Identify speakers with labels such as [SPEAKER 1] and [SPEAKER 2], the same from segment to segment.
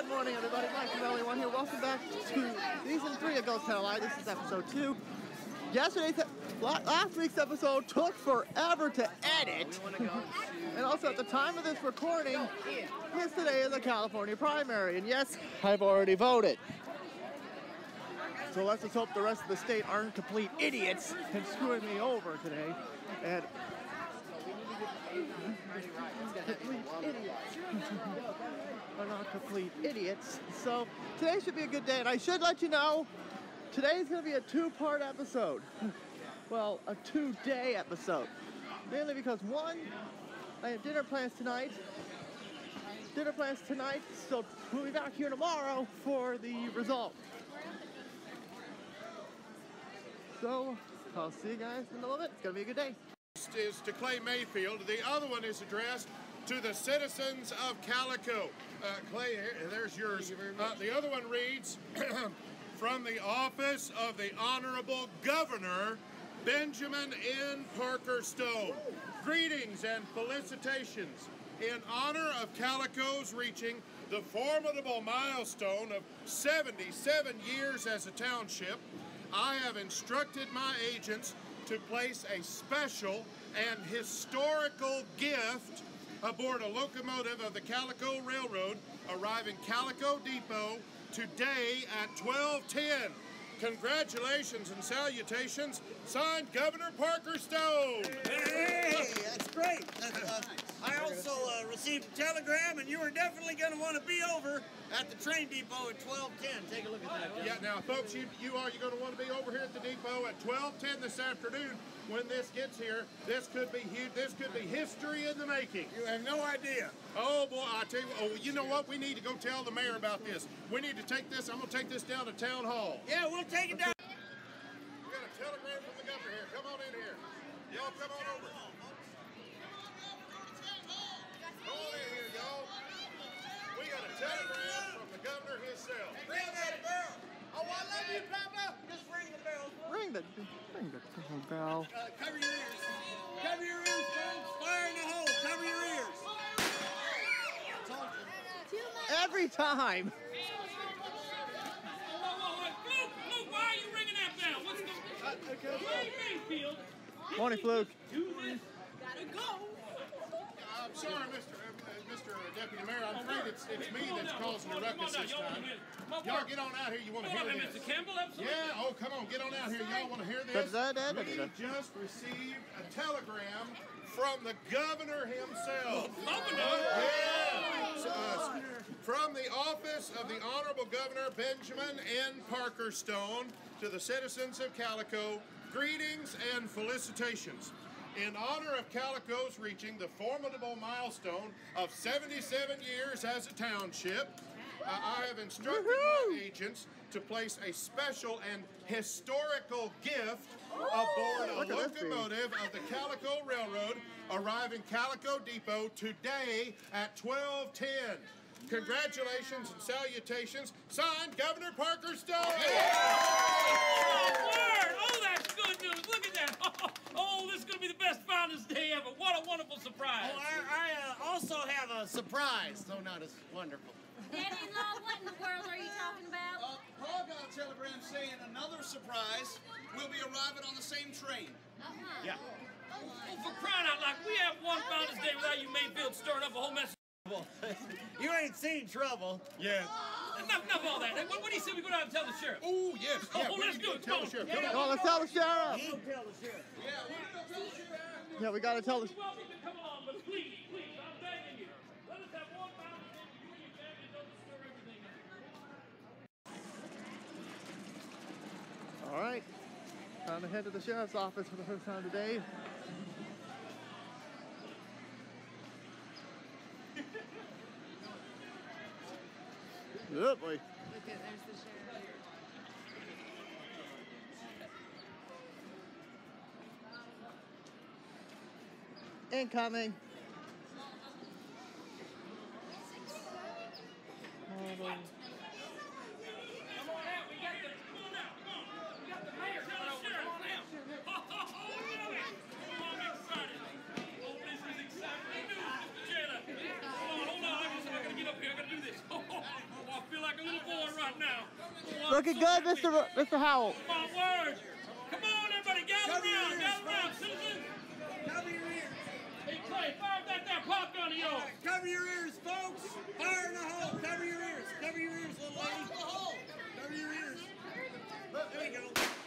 [SPEAKER 1] Good morning, everybody. Mike from LA1 here. Welcome back to Season 3 of Ghost Town Live. This is Episode 2. Last week's episode took forever to edit. And also, at the time of this recording, yesterday is a California primary. And yes, I've already voted. So let's just hope the rest of the state aren't complete idiots and screwing me over today. And are not complete idiots. So today should be a good day, and I should let you know today's going to be a two-part episode. Well, a two-day episode. Mainly because one, I have dinner plans tonight. So we'll be back here tomorrow for the result. So I'll see you guys in a little bit. It's going to be a good day.
[SPEAKER 2] Is to Clay Mayfield. The other one is addressed to the citizens of Calico. Clay, there's yours. The other one reads, from the office of the Honorable Governor Benjamin N. Parker Stone. Greetings and felicitations. In honor of Calico's reaching the formidable milestone of 77 years as a township, I have instructed my agents to place a special and historical gift aboard a locomotive of the Calico Railroad arriving Calico Depot today at 12:10. Congratulations and salutations. Signed, Governor Parker Stone.
[SPEAKER 3] Hey, that's great. I also received a telegram, and you are definitely going to want to be over at the train depot at 12:10. Take a look at that.
[SPEAKER 2] Yeah, now, folks, you're going to want to be over here at the depot at 12:10 this afternoon. When this gets here, this could be huge. This could be history in the making.
[SPEAKER 3] You have no idea.
[SPEAKER 2] Oh boy, I tell you. Oh, you know what? We need to go tell the mayor about this. We need to take this. I'm going to take this down to town hall.
[SPEAKER 3] Yeah, we'll take it down.
[SPEAKER 2] We got a telegram from the governor here. Come on in here. Y'all come on over. Come on in here, y'all. We got a telegram from the governor himself.
[SPEAKER 3] Ring that bell. Oh, I love you, Papa. Just ring the bell.
[SPEAKER 1] Ring the bell.
[SPEAKER 3] Cover your ears. Cover your ears, folks. Fire in the hole. Cover your ears.
[SPEAKER 1] Every time.
[SPEAKER 4] Luke, why are you ringing that bell? What's going on? Clay Mayfield.
[SPEAKER 1] Morning, Fluke.
[SPEAKER 4] Do this. Gotta go.
[SPEAKER 2] I'm sorry, Mr. Deputy Mayor. I'm afraid it's me that's causing the ruckus this time. Y'all get on out here. You want to hear this?
[SPEAKER 4] Mr. Campbell, absolutely.
[SPEAKER 2] Yeah. Oh, come on. Get on out here. Y'all want to hear this? We just received a telegram from the governor himself. Yeah. From the office of the Honorable Governor Benjamin N. Parker Stone to the citizens of Calico, greetings and felicitations. In honor of Calico's reaching the formidable milestone of 77 years as a township, I have instructed my agents to place a special and historical gift aboard a locomotive of the Calico Railroad arriving Calico Depot today at 12:10. Congratulations and salutations. Signed, Governor Parker Stone.
[SPEAKER 4] Oh, that's good news. Look at that. Oh, this is going to be the best Founders Day ever. What a wonderful surprise.
[SPEAKER 3] Oh, I also have a surprise, though not as wonderful.
[SPEAKER 5] Daddy-in-law, what in the world are you talking about?
[SPEAKER 6] Paul got a telegram saying another surprise will be arriving on the same train.
[SPEAKER 3] Yeah.
[SPEAKER 4] Oh, for crying out loud, we have one Founders Day without you Mayfield stirring up a whole mess.
[SPEAKER 3] You ain't seen trouble.
[SPEAKER 2] Yeah.
[SPEAKER 4] Enough all that. What do you say we go down and tell the sheriff?
[SPEAKER 2] Oh, yes. Yeah,
[SPEAKER 4] Oh, let's do it.
[SPEAKER 2] tell the sheriff. Come on.
[SPEAKER 1] Oh, let's tell the sheriff.
[SPEAKER 3] He'll tell the sheriff.
[SPEAKER 6] Yeah, we're going to tell the sheriff.
[SPEAKER 1] Yeah, we got to tell the
[SPEAKER 4] You're welcome to come along, but please, I'm begging you. Let us have one Founders Day for you and your family. Don't stir everything up.
[SPEAKER 1] All right. Time to head to the sheriff's office for the first time today. Oh boy.
[SPEAKER 5] Look at, there's the sheriff.
[SPEAKER 1] Incoming.
[SPEAKER 4] Come on out. We got the. Come on out. Come on. We got the mayor. Tell the sheriff. Come on out. Oh, I'm excited. Oh, this is exciting news, Mr. Jailer. Hold on. I gotta get up here. I gotta do this.
[SPEAKER 1] Looking good, Mr. Howell.
[SPEAKER 4] My word. Come on, everybody, gather around, citizens.
[SPEAKER 3] Cover your ears.
[SPEAKER 4] Hey, Clay, fire that popgun of yours.
[SPEAKER 3] Cover your ears, folks. Fire in the hole. Cover your ears. Cover your ears, little lady. Cover your ears. There you go.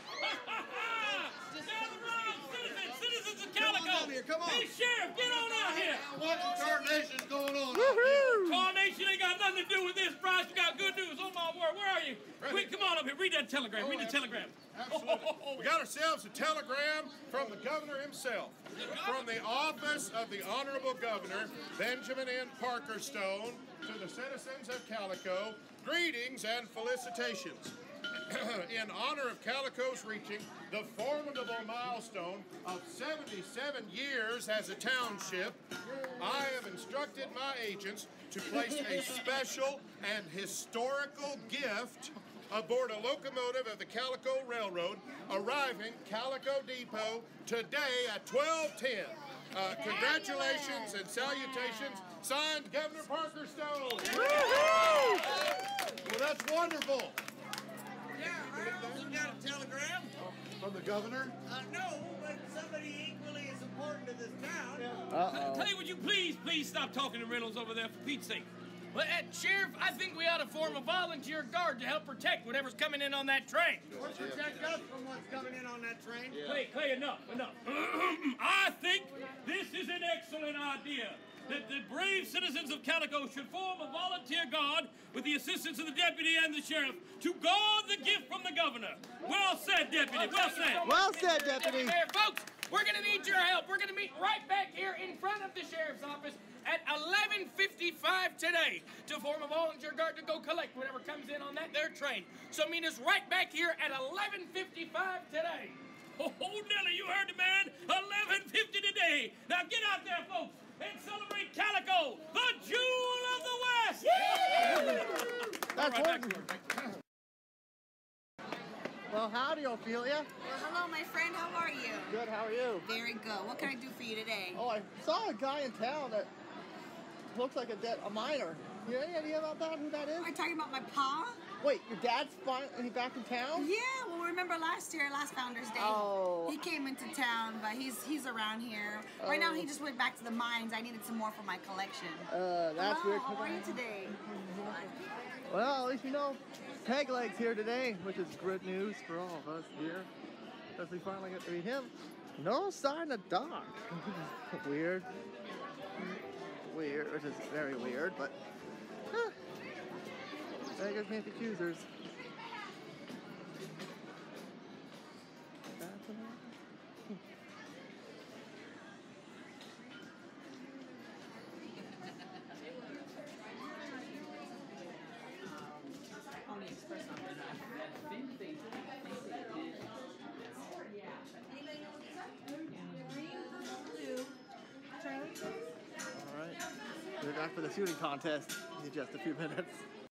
[SPEAKER 4] Gather around, citizens of Calico.
[SPEAKER 6] Come on out here, come on.
[SPEAKER 4] Hey, Sheriff, get on out here.
[SPEAKER 6] What in tarnation's going on?
[SPEAKER 1] Woohoo!
[SPEAKER 4] Carnation ain't got nothing to do with this, Bryce. We got good news. Oh, my word. Where are you? Quick, come on up here. Read that telegram. Read the telegram.
[SPEAKER 2] Absolutely. We got ourselves a telegram from the governor himself. From the office of the Honorable Governor, Benjamin N. Parker Stone, to the citizens of Calico, greetings and felicitations. In honor of Calico's reaching the formidable milestone of 77 years as a township, I have instructed my agents to place a special and historical gift aboard a locomotive of the Calico Railroad, arriving Calico Depot today at 12:10. Congratulations and salutations. Signed, Governor Parker Stone.
[SPEAKER 1] Woohoo!
[SPEAKER 6] Well, that's wonderful.
[SPEAKER 3] Yeah, I also got a telegram.
[SPEAKER 6] From the governor?
[SPEAKER 3] No, but somebody equally as important to this town.
[SPEAKER 1] Uh-oh.
[SPEAKER 4] Clay, would you please stop talking to Reynolds over there for Pete's sake?
[SPEAKER 7] Well, Sheriff, I think we ought to form a volunteer guard to help protect whatever's coming in on that train.
[SPEAKER 3] Or protect us from what's coming in on that train.
[SPEAKER 4] Clay, enough. I think this is an excellent idea. That the brave citizens of Calico should form a volunteer guard with the assistance of the deputy and the sheriff to guard the gift from the governor. Well said, deputy. Well said.
[SPEAKER 1] Well said, Deputy.
[SPEAKER 7] Mayor, folks, we're going to need your help. We're going to meet right back here in front of the sheriff's office at 11:55 today to form a volunteer guard to go collect whatever comes in on that there train. So meet us right back here at 11:55 today.
[SPEAKER 4] Oh, Nelly, you heard the man. 11:50 today. Now get out there, folks, and celebrate Calico, the jewel of the West.
[SPEAKER 1] That's
[SPEAKER 4] Right back
[SPEAKER 1] wonderful.
[SPEAKER 4] to work.
[SPEAKER 1] Well, howdy, Ophelia.
[SPEAKER 5] Well, hello, my friend. How are you?
[SPEAKER 1] Good, how are you?
[SPEAKER 5] Very good. What can I do for you today?
[SPEAKER 1] Oh, I saw a guy in town that looks like a miner. You have any idea about that, who that is?
[SPEAKER 5] Are you talking about my pa?
[SPEAKER 1] Wait, your dad's finally back in town?
[SPEAKER 5] Yeah, well, remember last Founders Day?
[SPEAKER 1] Oh.
[SPEAKER 5] He came into town, but he's around here. Right now, he just went back to the mines. I needed some more for my collection.
[SPEAKER 1] That's
[SPEAKER 5] Hello,
[SPEAKER 1] weird.
[SPEAKER 5] how are you today?
[SPEAKER 1] Well, at least you know Peg Leg's here today, which is good news for all of us here. Because we finally get to meet him. No sign of Doc. Weird. Weird, which is very weird, but beggars can't be choosers. Alright, we're back for the shooting contest in just a few minutes.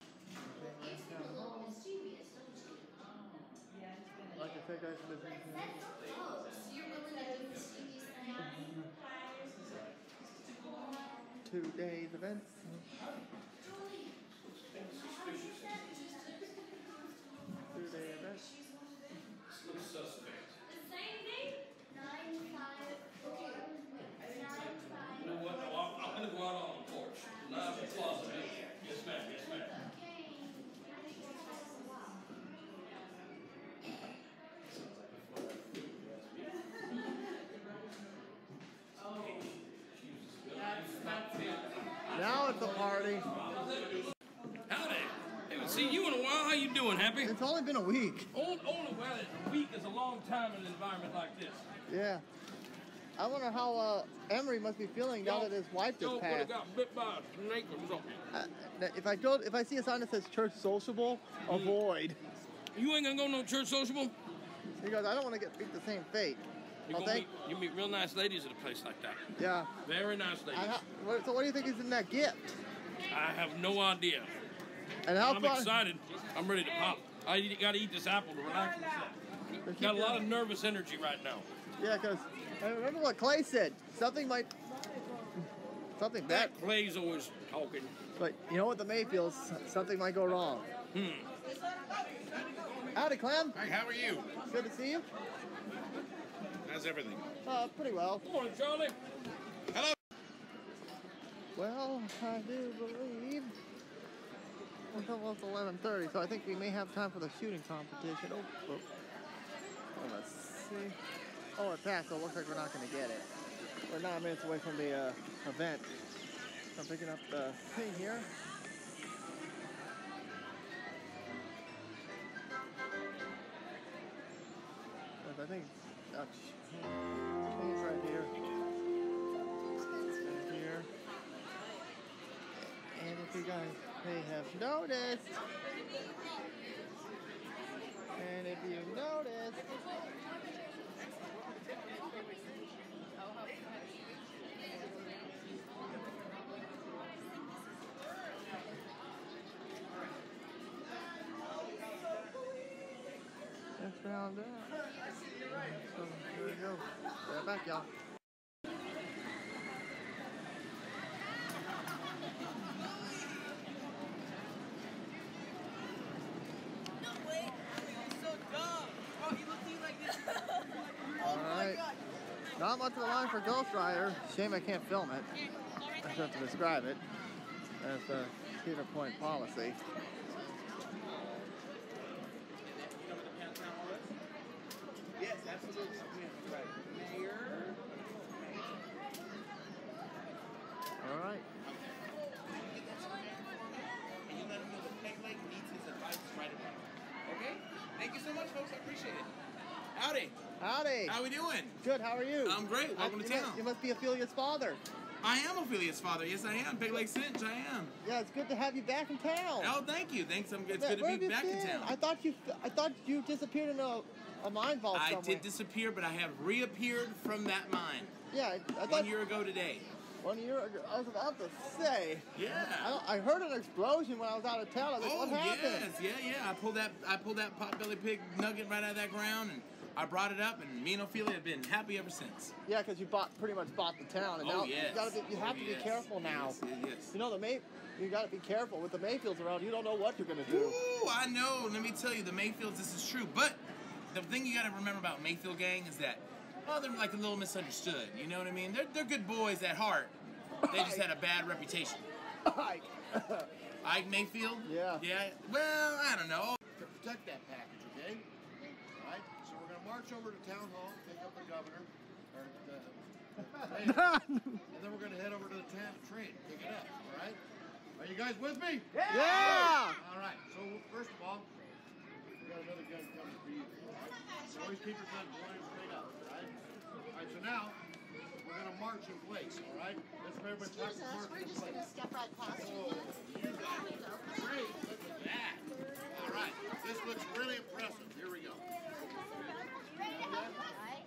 [SPEAKER 1] Like I said, guys, today's events. Today events.
[SPEAKER 4] You know what? No, I'm going to go out on the porch. Live in the closet. Yes, ma'am. Yes, ma'am.
[SPEAKER 1] Now it's a party.
[SPEAKER 4] Howdy. Haven't seen you in a while. How you doing, Happy?
[SPEAKER 1] It's only been a week.
[SPEAKER 4] Only well, a week is a long time in an environment like this.
[SPEAKER 1] Yeah. I wonder how Emery must be feeling now that his wife just
[SPEAKER 4] Y'all would
[SPEAKER 1] passed.
[SPEAKER 4] have got bit by a snake or something.
[SPEAKER 1] If I see a sign that says church sociable, avoid.
[SPEAKER 4] You ain't gonna go no church sociable?
[SPEAKER 1] He goes, I don't want to get beat the same fate.
[SPEAKER 4] You
[SPEAKER 1] Well,
[SPEAKER 4] gonna meet, you meet real nice ladies at a place like that.
[SPEAKER 1] Yeah.
[SPEAKER 4] Very nice ladies.
[SPEAKER 1] So what do you think is in that gift?
[SPEAKER 4] I have no idea.
[SPEAKER 1] And how
[SPEAKER 4] I'm
[SPEAKER 1] far?
[SPEAKER 4] excited. I'm ready to pop. I gotta eat this apple to relax myself. Got a lot of nervous energy right now.
[SPEAKER 1] Yeah, because remember what Clay said. Something bad.
[SPEAKER 4] Clay's always talking.
[SPEAKER 1] But you know what, the Mayfields, something might go wrong. Howdy, Clem.
[SPEAKER 8] Hi, how are you?
[SPEAKER 1] Good to see you.
[SPEAKER 8] How's everything?
[SPEAKER 1] Pretty well.
[SPEAKER 7] Good morning, Charlie.
[SPEAKER 8] Hello.
[SPEAKER 1] Well, I do believe it's almost 11:30, so I think we may have time for the shooting competition. Oh, let's see. Oh, it passed, so it looks like we're not going to get it. We're 9 minutes away from the event. I'm picking up the thing here. I think that's right here. Right here. And if you guys may have noticed, let's round up. So there we go. Right back, y'all. Alright. Not much of a line for Ghost Rider. Shame I can't film it. I just have to describe it. That's the Cedar Point policy.
[SPEAKER 6] Yes, absolutely. Right. Mayor.
[SPEAKER 1] Alright.
[SPEAKER 6] And you let him know that Peg Leg needs his advice right away. Okay? Thank you so much, folks. I appreciate it. Howdy.
[SPEAKER 1] Howdy.
[SPEAKER 6] How we doing?
[SPEAKER 1] Good, how are you?
[SPEAKER 6] I'm great. Welcome to town.
[SPEAKER 1] You must be Ophelia's father.
[SPEAKER 6] I am Ophelia's father. Yes, I am. Peg Leg Cinch, I am.
[SPEAKER 1] Yeah, it's good to have you back in town.
[SPEAKER 6] Oh, thank you. Thanks. It's good
[SPEAKER 1] Where
[SPEAKER 6] to
[SPEAKER 1] have
[SPEAKER 6] be
[SPEAKER 1] you
[SPEAKER 6] back in
[SPEAKER 1] been?
[SPEAKER 6] town.
[SPEAKER 1] I thought you disappeared in a mine vault
[SPEAKER 6] I
[SPEAKER 1] somewhere.
[SPEAKER 6] did disappear, but I have reappeared from that mine.
[SPEAKER 1] Yeah, I thought
[SPEAKER 6] 1 year ago today.
[SPEAKER 1] 1 year ago. I was about to say.
[SPEAKER 6] Yeah.
[SPEAKER 1] I heard an explosion when I was out of town. I was like, what happened?
[SPEAKER 6] Yes, yeah. I pulled that potbelly pig nugget right out of that ground, and I brought it up, and me and Ophelia have been happy ever since.
[SPEAKER 1] Yeah, because you pretty much bought the town, and now
[SPEAKER 6] Yes.
[SPEAKER 1] you have to be careful now.
[SPEAKER 6] Yes.
[SPEAKER 1] You know you got to be careful with the Mayfields around. You don't know what you're gonna do.
[SPEAKER 6] Ooh, I know. Let me tell you, the Mayfields. This is true, but the thing you got to remember about Mayfield gang is that, they're like a little misunderstood. You know what I mean? They're good boys at heart. They just had a bad reputation. Ike Mayfield?
[SPEAKER 1] Yeah.
[SPEAKER 6] Yeah. Well, I don't know.
[SPEAKER 2] To protect that package, okay? All right? So we're going to march over to Town Hall, pick up the governor, or the mayor, and then we're going to head over to the train, pick it up, all right? Are you guys with me?
[SPEAKER 1] Yeah!
[SPEAKER 2] All right. So first of all, we got another gun coming for you. All right? So always keep your gun pointed straight up, all right? All right, so now we're going to march in place, all right? Let's everybody practice marching in place.
[SPEAKER 9] Step right past you.
[SPEAKER 2] Great, look at that. All right, this looks really impressive. Here we go. All right.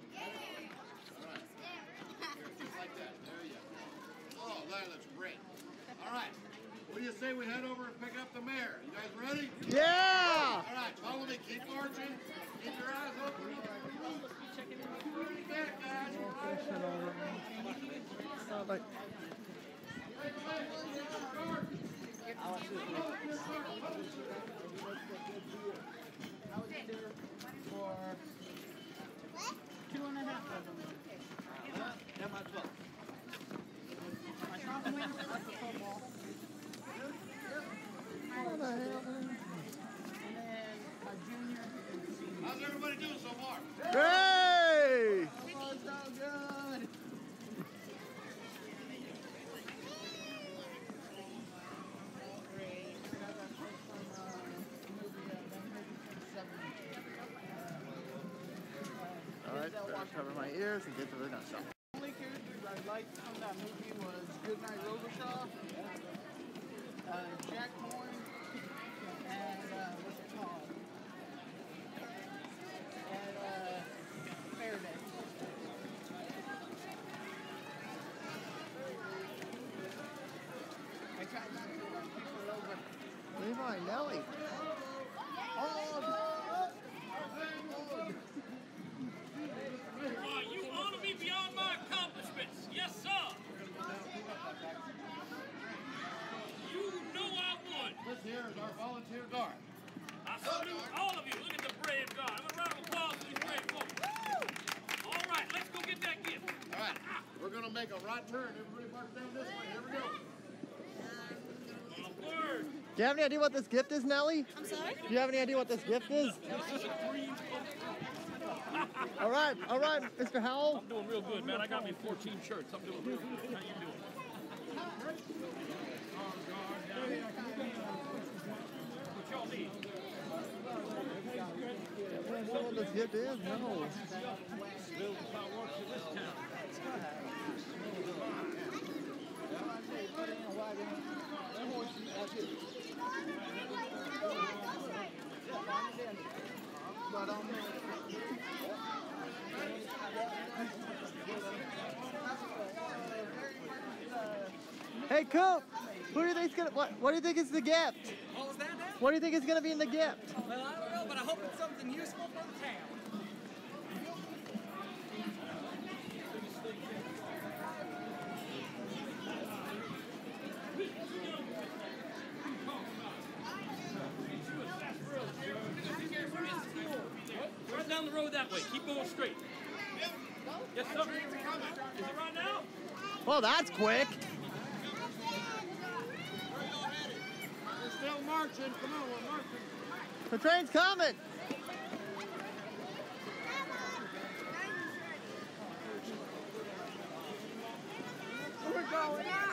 [SPEAKER 2] Just like that. There you go. Oh, that looks great. All right. What do you say we head over and pick up the mayor? You guys ready?
[SPEAKER 1] Yeah!
[SPEAKER 2] All right, follow me. Keep marching. Keep your eyes open. Back, guys.
[SPEAKER 1] Sound like
[SPEAKER 2] How's everybody doing so far?
[SPEAKER 1] Hey! Alright, better cover my ears and get to the nutshell.
[SPEAKER 10] The only characters I liked from that movie was Goodnight Robichaud, Jack Horn, and what's it called? And Faraday. I tried not to run people over.
[SPEAKER 1] Levi, Nelly.
[SPEAKER 4] You honor me beyond my accomplishments. Yes, sir. You
[SPEAKER 2] here is our volunteer guard.
[SPEAKER 4] I salute all of you. Look at the brave guard. I'm a round of applause for these brave folks. All right, let's go get that gift.
[SPEAKER 2] All right, we're going to make a right turn. Everybody march down this way. Here we go.
[SPEAKER 4] Word.
[SPEAKER 1] Do you have any idea what this gift is, Nellie?
[SPEAKER 5] I'm sorry?
[SPEAKER 1] Do you have any idea what this gift is? All right, Mr. Howell.
[SPEAKER 4] I'm doing real good, man. I got me 14 shirts. I'm doing real good. How you doing? What y'all need?
[SPEAKER 1] I don't know what this gift is, no.
[SPEAKER 4] Building fireworks in this town.
[SPEAKER 1] Hey, Coop, who do you think's gonna? What do you think is the gift?
[SPEAKER 9] What was that, Dan?
[SPEAKER 1] What do you think is gonna be in the gift?
[SPEAKER 9] Well, I don't know, but I hope it's something useful for the town.
[SPEAKER 4] Right down the road that way. Keep going straight. Yes, sir. Is it right now?
[SPEAKER 1] Well, that's quick.
[SPEAKER 2] We're still marching. Come on, we're marching.
[SPEAKER 1] The train's coming.
[SPEAKER 5] We're going out.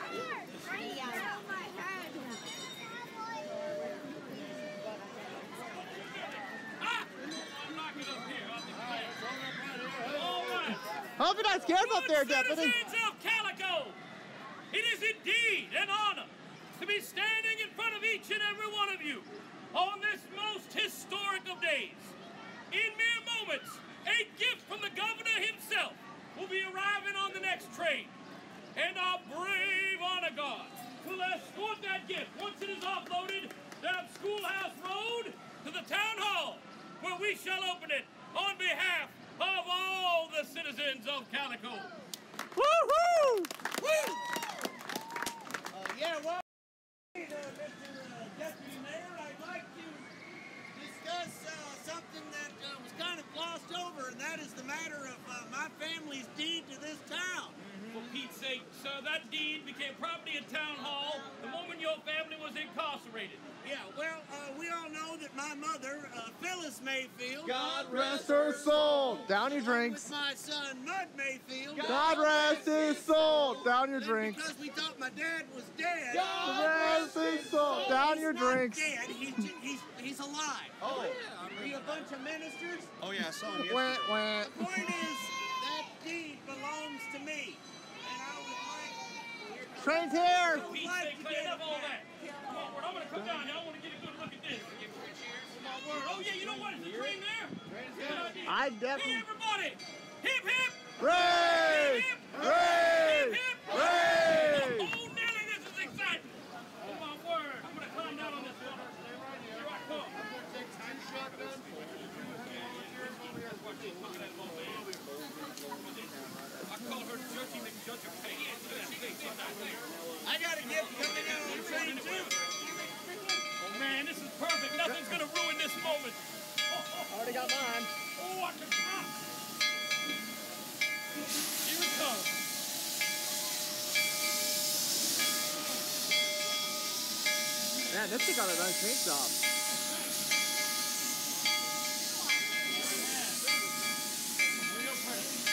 [SPEAKER 1] Hope you're not scared up there, Deputy.
[SPEAKER 4] Citizens of Calico, it is indeed an honor to be standing in front of each and every one of you on this most historic of days. In mere moments, a gift from the governor himself will be arriving on the next train, and our brave honor guard will escort that gift once it is offloaded down Schoolhouse Road to the town hall, where we shall open it on behalf of all the citizens of Calico.
[SPEAKER 1] Woo-hoo!
[SPEAKER 3] Woo! Yeah, well, Mr. Deputy Mayor, I'd like to discuss something that was kind of glossed over, and that is the matter of my family's deed to this town.
[SPEAKER 4] For Pete's sake, sir, that deed became property of Town Hall the moment your family was incarcerated.
[SPEAKER 3] Yeah, well, we all know that my mother, Phyllis Mayfield,
[SPEAKER 1] God rest her soul. Down your drinks.
[SPEAKER 3] with my son, Mud Mayfield.
[SPEAKER 1] God rest his soul. Down your
[SPEAKER 3] Then
[SPEAKER 1] drinks.
[SPEAKER 3] because we thought my dad was dead.
[SPEAKER 1] God rest his soul. Down your
[SPEAKER 3] He's not
[SPEAKER 1] drinks.
[SPEAKER 3] dead. He's alive. Oh, yeah. Are you a bunch of ministers?
[SPEAKER 8] Oh, yeah, I saw him
[SPEAKER 1] Wah,
[SPEAKER 8] yesterday.
[SPEAKER 1] wah.
[SPEAKER 3] The point is, that deed belongs to me. And I would like...
[SPEAKER 1] Train's here.
[SPEAKER 4] For Pete's sake, clean up all that. Come on, Word, I'm going to come down here. I want to get a good look at this. Come on, Word. Oh, yeah, you know what? Is the train there? Good idea.
[SPEAKER 1] I
[SPEAKER 4] Hey,
[SPEAKER 1] definitely.
[SPEAKER 4] everybody. Hip, hip.
[SPEAKER 1] Ray!
[SPEAKER 4] Hip, hip.
[SPEAKER 1] Ray!
[SPEAKER 4] Hip, hip.
[SPEAKER 1] Ray!
[SPEAKER 4] Oh, Nelly, this is exciting. Come on, Word. I'm going to climb down on this one. Here I come. I call her Judgy McJudge of Pay.
[SPEAKER 3] I got a gift coming in on the train, too.
[SPEAKER 4] Oh, man, this is perfect. Nothing's going to ruin this moment.
[SPEAKER 1] Already got mine.
[SPEAKER 4] Oh, I can pop. Here it comes.
[SPEAKER 1] Man, this thing got a nice paint job.
[SPEAKER 4] Real pretty.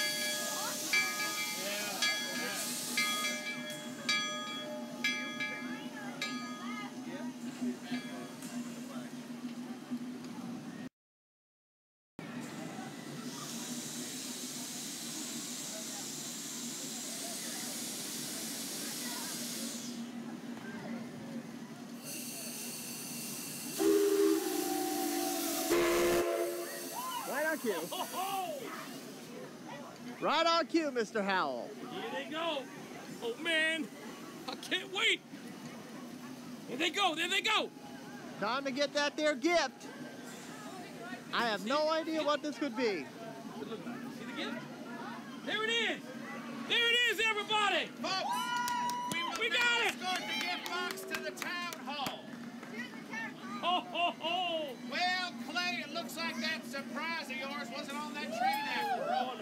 [SPEAKER 1] Right on cue.
[SPEAKER 4] Oh, ho!
[SPEAKER 1] Right on cue, Mr. Howell.
[SPEAKER 4] Here they go. Oh, man. I can't wait. There they go. There they go.
[SPEAKER 1] Time to get that there gift. I have no idea what this could be.
[SPEAKER 4] See the gift? There it is. There it is, everybody.
[SPEAKER 2] Folks,
[SPEAKER 4] We got it.
[SPEAKER 2] escort the gift box to the town hall.
[SPEAKER 4] Ho, ho, ho!
[SPEAKER 8] Well, Clay, it looks like that surprise of yours wasn't on that train after all.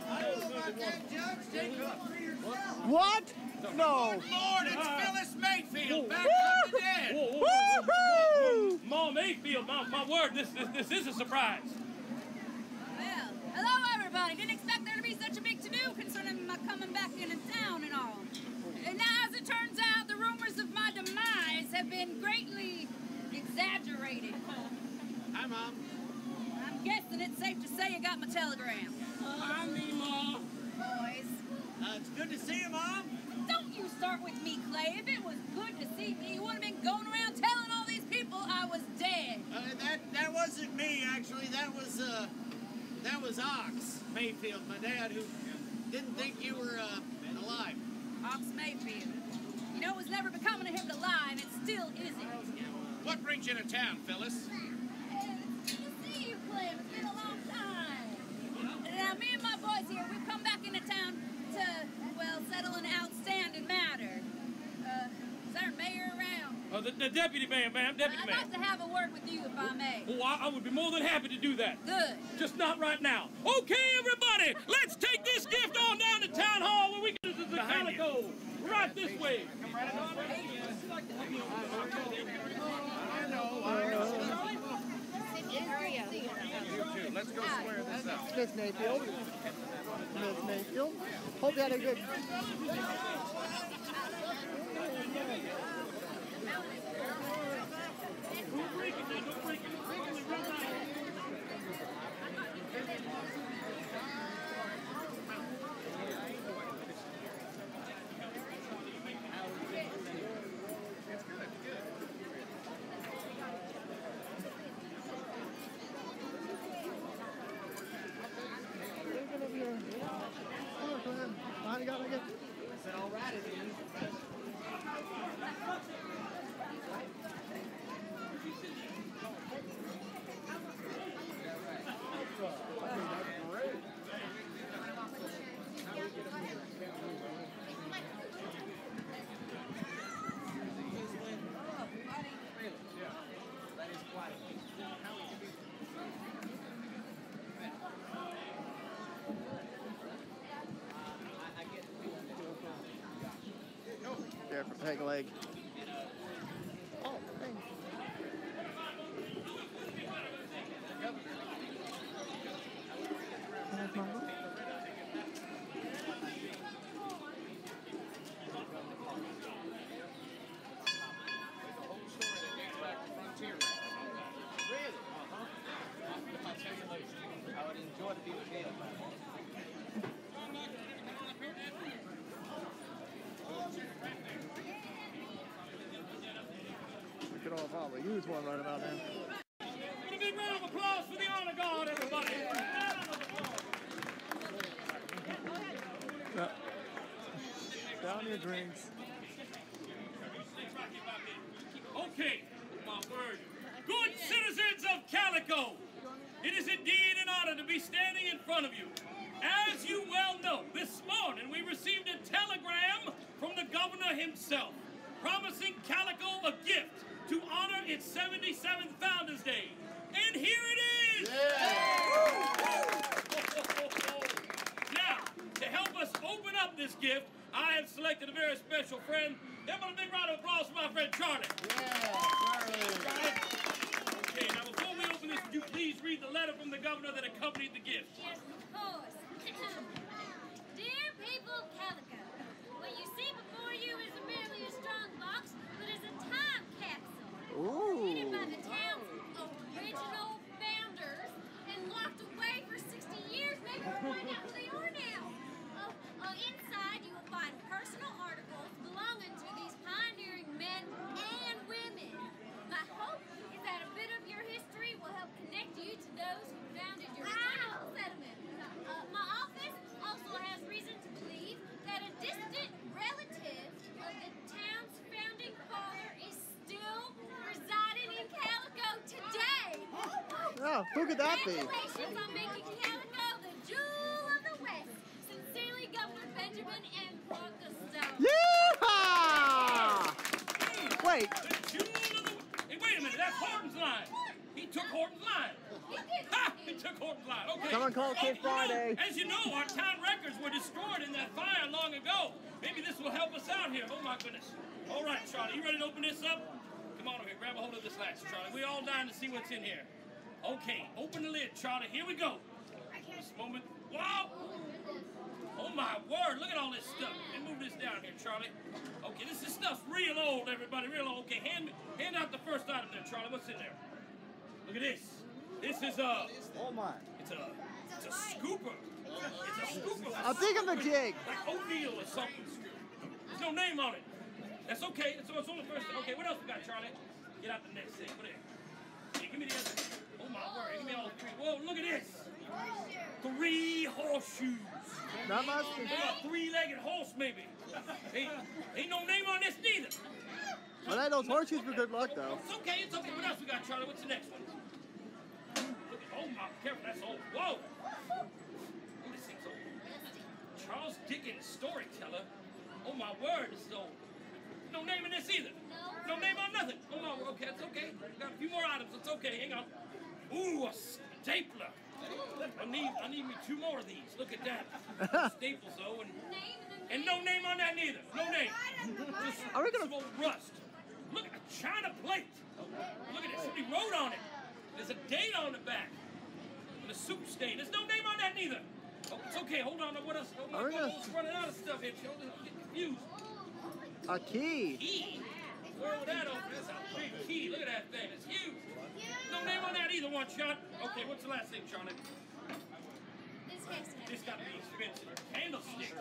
[SPEAKER 1] What? No.
[SPEAKER 8] Lord, it's Phyllis Mayfield back
[SPEAKER 4] Woo!
[SPEAKER 8] from the dead.
[SPEAKER 4] Whoa,
[SPEAKER 1] Woo-hoo!
[SPEAKER 4] Ma Mayfield, my word, this is a surprise.
[SPEAKER 11] Well, hello everybody. Didn't expect there to be such a big to-do concerning my coming back into town and all. And now, as it turns out, the rumors of my demise have been greatly exaggerated.
[SPEAKER 3] Hi, Mom.
[SPEAKER 11] I'm guessing it's safe to say you got my telegram.
[SPEAKER 4] I mean, Ma.
[SPEAKER 11] Boys,
[SPEAKER 3] It's good to see you, Mom.
[SPEAKER 11] don't you start with me, Clay. If it was good to see me, you would have been going around telling all these people I was dead.
[SPEAKER 3] That wasn't me, actually. That was Ox Mayfield, my dad, who didn't think you were alive.
[SPEAKER 11] Ox Mayfield. You know, it was never becoming a him to lie, and it still isn't.
[SPEAKER 8] What brings you to town, Phyllis?
[SPEAKER 11] It's good to see you, Clay. It's been a long time. Now, me and my boys here, we've come back into town to, well, settle an outstanding matter. Is our mayor around?
[SPEAKER 4] The deputy mayor, ma'am, deputy
[SPEAKER 11] I'd
[SPEAKER 4] mayor.
[SPEAKER 11] like to have a word with you, if I may.
[SPEAKER 4] Oh, I would be more than happy to do that.
[SPEAKER 11] Good.
[SPEAKER 4] Just not right now. Okay, everybody, let's take this gift on down to town hall where we can do the Calico. Right this way.
[SPEAKER 8] Let's go square this up.
[SPEAKER 1] Miss Mayfield. Miss Mayfield. Hope you had a good... I got it.
[SPEAKER 3] Is it all right? It is.
[SPEAKER 1] There for peg leg. Oh, thanks.
[SPEAKER 3] I would enjoy to be with him.
[SPEAKER 1] We could all probably use one right about now.
[SPEAKER 4] Put a big round of applause for the honor guard, everybody.
[SPEAKER 1] Down your drinks.
[SPEAKER 4] Okay, my word. Good citizens of Calico, it is indeed an honor to be standing in front of you. As you well know, this morning we received a telegram from the governor himself, promising Calico a gift to honor its 77th Founders Day. And here it is! Now, to help us open up this gift, I have selected a very special friend. Everybody, a big round of applause for my friend Charlie. Okay, now before we open this, would you please read the letter from the governor that accompanied the gift?
[SPEAKER 12] Yes, of course. Dear people of Calico, what you see before you isn't merely a strong box, but is a time capsule. Created by the town's original founders and locked away for 60 years. Maybe we'll find out who they are now. Inside, you will find personal articles belonging to these pioneering men and women. My hope is that a bit of your history will help connect you to those who founded your original settlement. My office also has reason to believe that a distant relative of the town's founding father is still residing in Calico today.
[SPEAKER 1] Oh, who could that be?
[SPEAKER 12] Congratulations on making Calico the jewel of the West. Sincerely, Governor Benjamin M. Broncostown.
[SPEAKER 1] Yeehaw! Wait.
[SPEAKER 4] The jewel of the... Hey, wait a minute, that's Horton's line. Horton's line. Ha! He took Horton's line. Okay.
[SPEAKER 1] Someone call Kid Friday.
[SPEAKER 4] As you know, our town records were destroyed in that fire long ago. Maybe this will help us out here. Oh my goodness. All right, Charlie, you ready to open this up? Come on over here, grab a hold of this latch, Charlie. We're all dying to see what's in here. Okay, open the lid, Charlie. Here we go. This moment. Wow! Oh my word, look at all this stuff. Let me move this down here, Charlie. Okay, this stuff's real old, everybody, real old. Okay, hand out the first item there, Charlie. What's in there? Look at this. This is
[SPEAKER 10] Oh my.
[SPEAKER 4] it's a scooper. It's a scooper.
[SPEAKER 1] I'm thinking the jig.
[SPEAKER 4] Like oatmeal or something. There's no name on it. That's okay. It's on the first thing. Okay, what else we got, Charlie? Get out the next thing. What is it? Hey, give me the other. Oh my word. Give me all three. Whoa, look at this. 3 horseshoes.
[SPEAKER 1] Not much.
[SPEAKER 4] A 3-legged horse, maybe. Ain't no name on this neither.
[SPEAKER 1] Well, I know those horseshoes for good luck, though.
[SPEAKER 4] It's okay. It's okay. What else we got, Charlie? What's the next one? Look at, oh my, careful. That's old. Whoa. Oh, this thing's old. Charles Dickens, storyteller. Oh my word, this is old. No name in this either. No name on nothing. Oh my, okay, it's okay. Got a few more items. It's okay. Hang on. Ooh, a stapler. I need me 2 more of these. Look at that. Staples though, and no name on that neither. No name. Just some old rust. Look at the china plate. Look at it. Somebody wrote on it. There's a date on the back. And a soup stain. There's no name on that neither. Oh, it's okay. Hold on. What else? Oh my God, I'm running out of stuff here. I'm getting confused.
[SPEAKER 1] A key.
[SPEAKER 4] Key? Where would that open? That's a big key. Look at that thing. It's huge. No name on that either, one shot. Okay, what's the last thing, Charlie? This got to be expensive. Candlestick.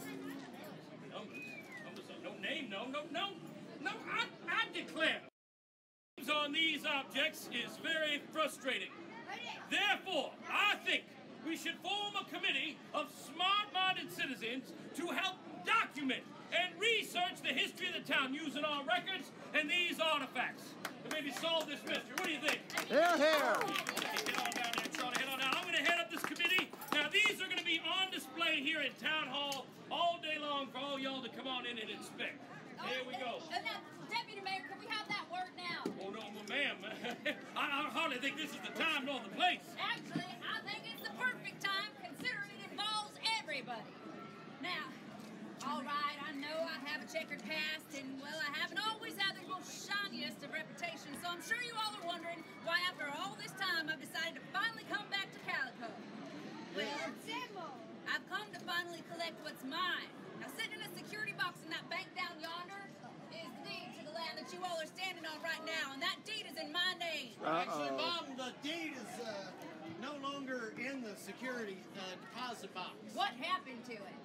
[SPEAKER 4] No name, no, I declare. Names on these objects is very frustrating. Therefore, I think we should form a committee of smart-minded citizens to help document and research the history of the town using our records and these artifacts to maybe solve this mystery. What do you think?
[SPEAKER 1] Here, here.
[SPEAKER 4] Head on down there, Charlie. Head on down. I'm going to head up this committee. Now, these are going to be on display here in Town Hall all day long for all y'all to come on in and inspect. Here we go.
[SPEAKER 11] Now, Deputy Mayor, can we have that word now?
[SPEAKER 4] Oh, no, ma'am. I hardly think this is the time nor the place.
[SPEAKER 11] Actually, I think it's the perfect time, considering it involves everybody. Now, all right, I know I have a checkered past, and, well, I haven't always had the most shiniest of reputations, so I'm sure you all are wondering why, after all this time, I've decided to finally come back to Calico. Well, I've come to finally collect what's mine. Now, sitting in a security box in that bank down yonder is the deed to the land that you all are standing on right now, and that deed is in my name.
[SPEAKER 3] Actually, Mom, the deed is no longer in the security deposit box.
[SPEAKER 11] What happened to it?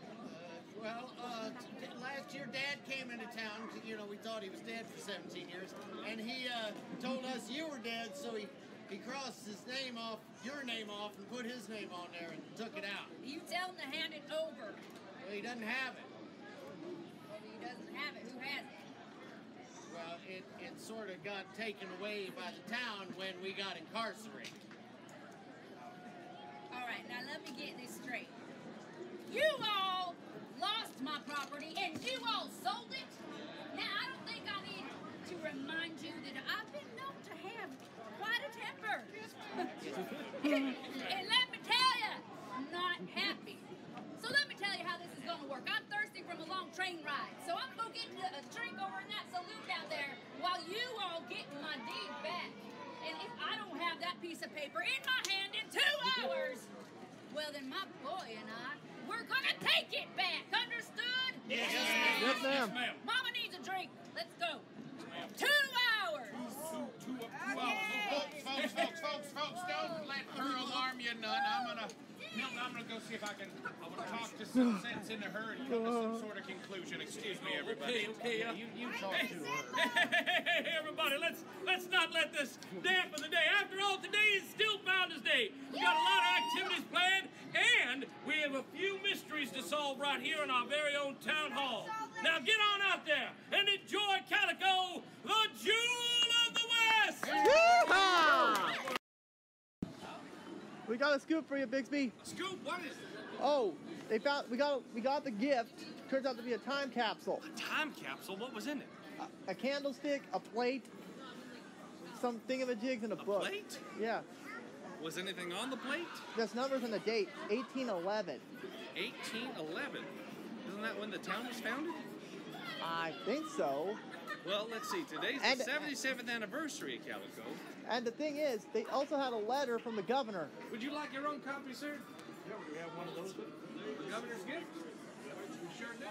[SPEAKER 3] Last year Dad came into town. You know, we thought he was dead for 17 years, and he told us you were dead, so he crossed his name off, your name off, and put his name on there and took it out.
[SPEAKER 11] You tell him to hand it over.
[SPEAKER 3] Well, he doesn't have it.
[SPEAKER 11] Well, he doesn't have it. Who has it?
[SPEAKER 3] Well, it sort of got taken away by the town when we got incarcerated.
[SPEAKER 11] All right, now let me get this straight. You all lost my property and you all sold it? Now, I don't think I need to remind you that I've been known to have quite a temper. And let me tell you, I'm not happy. So let me tell you how this is going to work. I'm thirsty from a long train ride, so I'm going to get a drink over in that saloon down there while you all get my deed back. And if I don't have that piece of paper in my hand in 2 hours, well then my boy and I, we're going to take it back. Understood?
[SPEAKER 4] Yes,
[SPEAKER 1] Yes, ma'am.
[SPEAKER 11] Mama needs a drink. Let's go. 2 hours.
[SPEAKER 4] 2 hours.
[SPEAKER 8] Folks, don't let her alarm you none. I'm gonna go see if I want to talk to some sense into her and come to some sort of conclusion. Excuse me, everybody.
[SPEAKER 4] Okay.
[SPEAKER 8] You talk to her.
[SPEAKER 4] Hey, everybody, let's not let this dampen the day. After all, today is still Founders Day. We got a lot of activities planned, and we have a few mysteries to solve right here in our very own town hall. Now get on out there and enjoy Calico, the jewel of the West.
[SPEAKER 1] Yeehaw! We got a scoop for you, Bixby.
[SPEAKER 4] Scoop, what is it?
[SPEAKER 1] Oh, we got the gift. Turns out to be a time capsule.
[SPEAKER 13] A time capsule? What was in it?
[SPEAKER 1] A candlestick, a plate, some thingamajigs in a book.
[SPEAKER 13] Plate?
[SPEAKER 1] Yeah.
[SPEAKER 13] Was anything on the plate?
[SPEAKER 1] There's numbers and the date, 1811.
[SPEAKER 13] 1811. Isn't that when the town was founded?
[SPEAKER 1] I think so.
[SPEAKER 13] Well, let's see. Today's
[SPEAKER 1] And-
[SPEAKER 13] the 77th anniversary of Calico.
[SPEAKER 1] And the thing is, they also had a letter from the governor.
[SPEAKER 13] Would you like your own copy, sir? Yeah, we have one of those. The governor's gift? We sure do.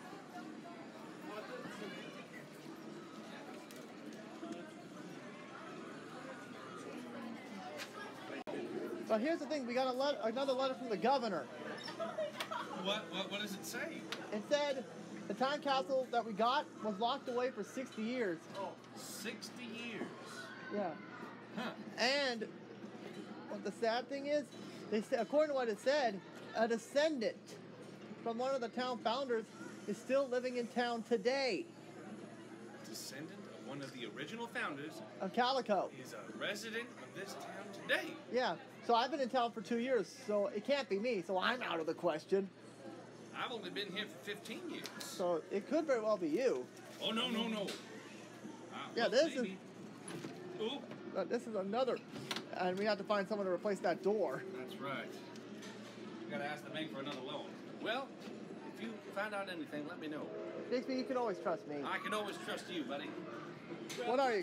[SPEAKER 1] But here's the thing, we got another letter from the governor.
[SPEAKER 13] What does it say?
[SPEAKER 1] It said the time capsule that we got was locked away for 60 years.
[SPEAKER 13] 60 years.
[SPEAKER 1] Yeah.
[SPEAKER 13] Huh.
[SPEAKER 1] And what the sad thing is, they said, according to what it said, a descendant from one of the town founders is still living in town today.
[SPEAKER 13] Descendant of one of the original founders
[SPEAKER 1] Of Calico.
[SPEAKER 13] is a resident of this town today.
[SPEAKER 1] Yeah. So I've been in town for 2 years, so it can't be me, so I'm out of the question.
[SPEAKER 13] I've only been here for 15 years.
[SPEAKER 1] So it could very well be you.
[SPEAKER 13] Oh, no.
[SPEAKER 1] Yeah,
[SPEAKER 13] Well,
[SPEAKER 1] this
[SPEAKER 13] maybe. Ooh,
[SPEAKER 1] this is another, and we have to find someone to replace that door.
[SPEAKER 13] that's right. Gotta ask the bank for another loan. Well, if you find out anything, let me know.
[SPEAKER 1] Bixby, you can always trust me.
[SPEAKER 13] I can always trust you, buddy.
[SPEAKER 1] What are you?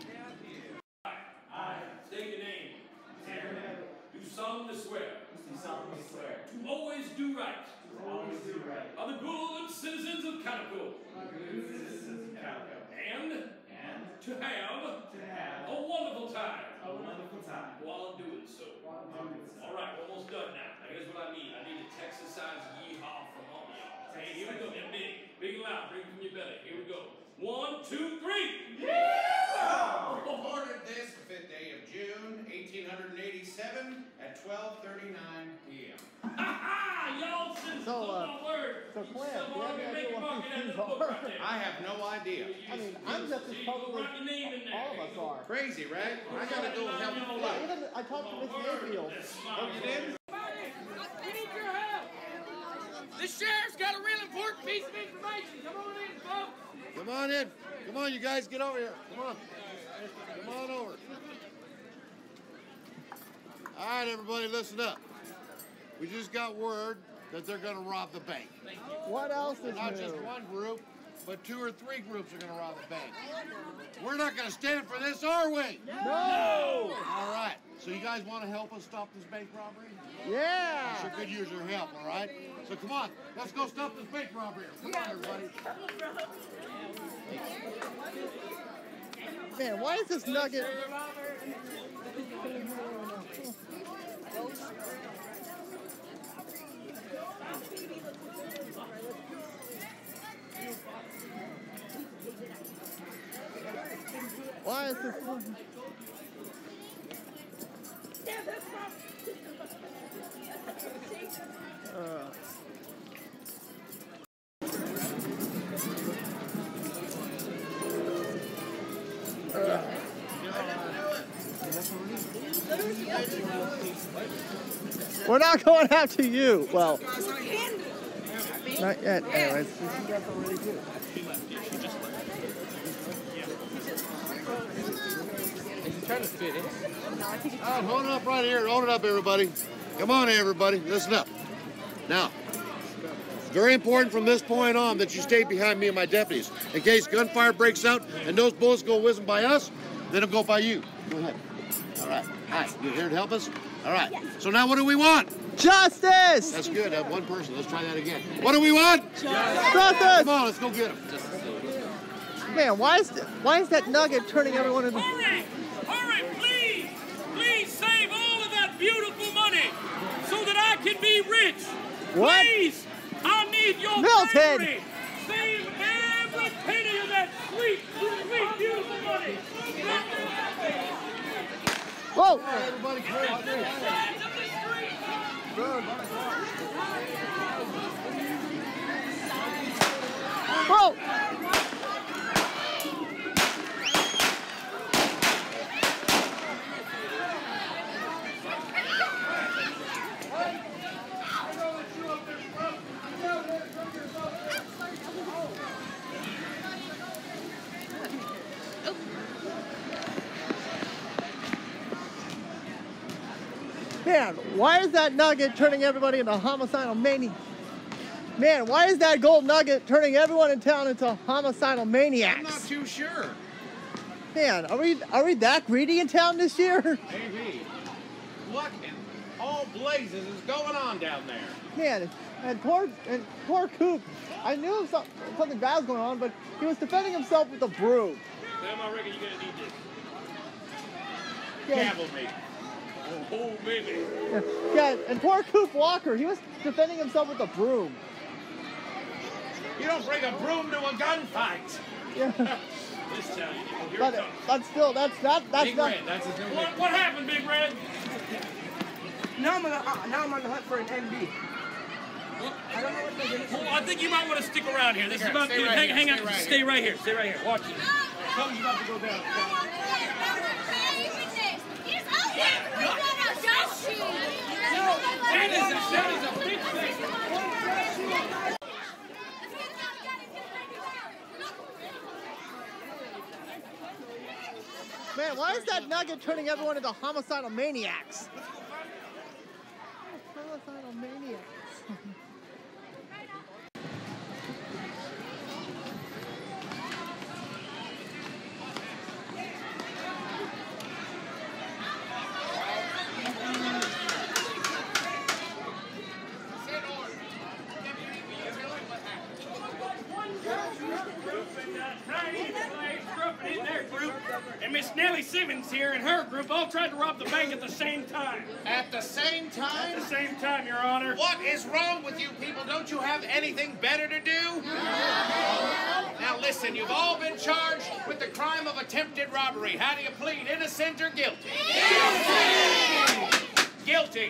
[SPEAKER 4] I state your name. Do solemnly swear. To always do right. Are the good citizens of Calico. And to have a wonderful time. While I'm doing so. All right, we're almost done now. Now here's what I need. I need a Texas-sized yeehaw from all of y'all. Okay, here we go. Get big and loud. Bring it from your belly. Here we go. 1, 2, 3. Yeah!
[SPEAKER 8] Recorded this 5th day of June, 1887 at 12:39 p.m.
[SPEAKER 4] Y'all citizens
[SPEAKER 1] So,
[SPEAKER 4] of my word.
[SPEAKER 1] So
[SPEAKER 4] You
[SPEAKER 1] Clem,
[SPEAKER 4] still
[SPEAKER 1] do you have
[SPEAKER 4] want
[SPEAKER 1] any
[SPEAKER 4] to
[SPEAKER 1] idea
[SPEAKER 4] make
[SPEAKER 1] what
[SPEAKER 4] mark
[SPEAKER 1] these
[SPEAKER 4] in that
[SPEAKER 1] things
[SPEAKER 4] little book
[SPEAKER 1] are?
[SPEAKER 4] right there.
[SPEAKER 8] I have no idea.
[SPEAKER 1] I mean, I'm just as puzzled
[SPEAKER 4] Write your name in
[SPEAKER 1] as
[SPEAKER 4] there.
[SPEAKER 1] all of us are.
[SPEAKER 8] Crazy, right? I gotta go help you
[SPEAKER 1] Yeah,
[SPEAKER 8] play.
[SPEAKER 1] even I talked to Miss Mayfield.
[SPEAKER 8] Oh, you did?
[SPEAKER 7] We need your help. The sheriff's got a real important piece of information. Come on in, folks.
[SPEAKER 2] Come on in. Come on, you guys, get over here. Come on. Come on over. All right, everybody, listen up. We just got word that they're going to rob the bank.
[SPEAKER 1] What else is
[SPEAKER 2] Not
[SPEAKER 1] new?
[SPEAKER 2] just one group, but 2 or 3 groups are going to rob the bank. We're not going to stand for this, are we?
[SPEAKER 1] No!
[SPEAKER 2] All right. So you guys want to help us stop this bank robbery?
[SPEAKER 1] Yeah!
[SPEAKER 2] I sure could use your help, all right? So come on, let's go stop this bank robbery. Come on, everybody.
[SPEAKER 1] Man, why is this nugget? Why is this? We're not going after you. Well, not yet. Anyways,
[SPEAKER 6] Trying to fit in.
[SPEAKER 2] All right, hold it up right here. Hold it up, everybody. Come on, everybody. Listen up. Now, it's very important from this point on that you stay behind me and my deputies. In case gunfire breaks out and those bullets go whizzing by us, then it'll go by you. Go ahead. All right. Hi. You here to help us? All right. So now what do we want?
[SPEAKER 1] Justice!
[SPEAKER 2] That's good. I have one person. Let's try that again. What do we want?
[SPEAKER 1] Justice!
[SPEAKER 2] Come on, let's go get him.
[SPEAKER 1] Man, why is that nugget turning everyone into?
[SPEAKER 4] Hurry! Hurry, please! Please save all of that beautiful money so that I can be rich.
[SPEAKER 1] What?
[SPEAKER 4] Please! I need your
[SPEAKER 1] Milton!
[SPEAKER 4] bravery. Save every penny of that sweet, sweet, beautiful money.
[SPEAKER 1] Whoa!
[SPEAKER 2] Everybody, clear.
[SPEAKER 4] Sides of the street.
[SPEAKER 1] Whoa! Man, why is that nugget turning everybody into homicidal maniacs? Man, why is that gold nugget turning everyone in town into homicidal maniacs?
[SPEAKER 8] I'm not too sure.
[SPEAKER 1] Man, are we that greedy in town this year?
[SPEAKER 8] Maybe. What in all blazes is going on down there?
[SPEAKER 1] Man, and poor Coop. I knew something bad was going on, but he was defending himself with a broom.
[SPEAKER 4] Sam, I reckon you're gonna need this.
[SPEAKER 1] Yeah.
[SPEAKER 8] Cavalry.
[SPEAKER 4] Oh, baby.
[SPEAKER 1] Yeah, and poor Coop Walker, he was defending himself with a broom.
[SPEAKER 8] You don't bring a broom to a gunfight.
[SPEAKER 1] Yeah.
[SPEAKER 4] This time, here
[SPEAKER 1] But
[SPEAKER 4] it comes.
[SPEAKER 1] that's still that's
[SPEAKER 8] Big
[SPEAKER 1] not.
[SPEAKER 8] Red, that's his new name.
[SPEAKER 4] What happened, Big Red?
[SPEAKER 9] Now I'm on the hunt for an MD. I don't know what they're gonna
[SPEAKER 4] Well, I think you might want to stick around here. This is about
[SPEAKER 8] stay right
[SPEAKER 4] hang
[SPEAKER 8] here,
[SPEAKER 4] on.
[SPEAKER 8] stay right here.
[SPEAKER 4] Stay right here. Watch this.
[SPEAKER 9] Something's about to go down.
[SPEAKER 4] That is a big thing.
[SPEAKER 1] Man, why is that nugget turning everyone into homicidal maniacs? Homicidal maniacs.
[SPEAKER 7] And Miss Nellie Simmons here and her group all tried to rob the bank at the same time.
[SPEAKER 8] At the same time?
[SPEAKER 7] At the same time, Your Honor.
[SPEAKER 8] What is wrong with you people? Don't you have anything better to do? Now listen, you've all been charged with the crime of attempted robbery. How do you plead, innocent or guilty? Guilty.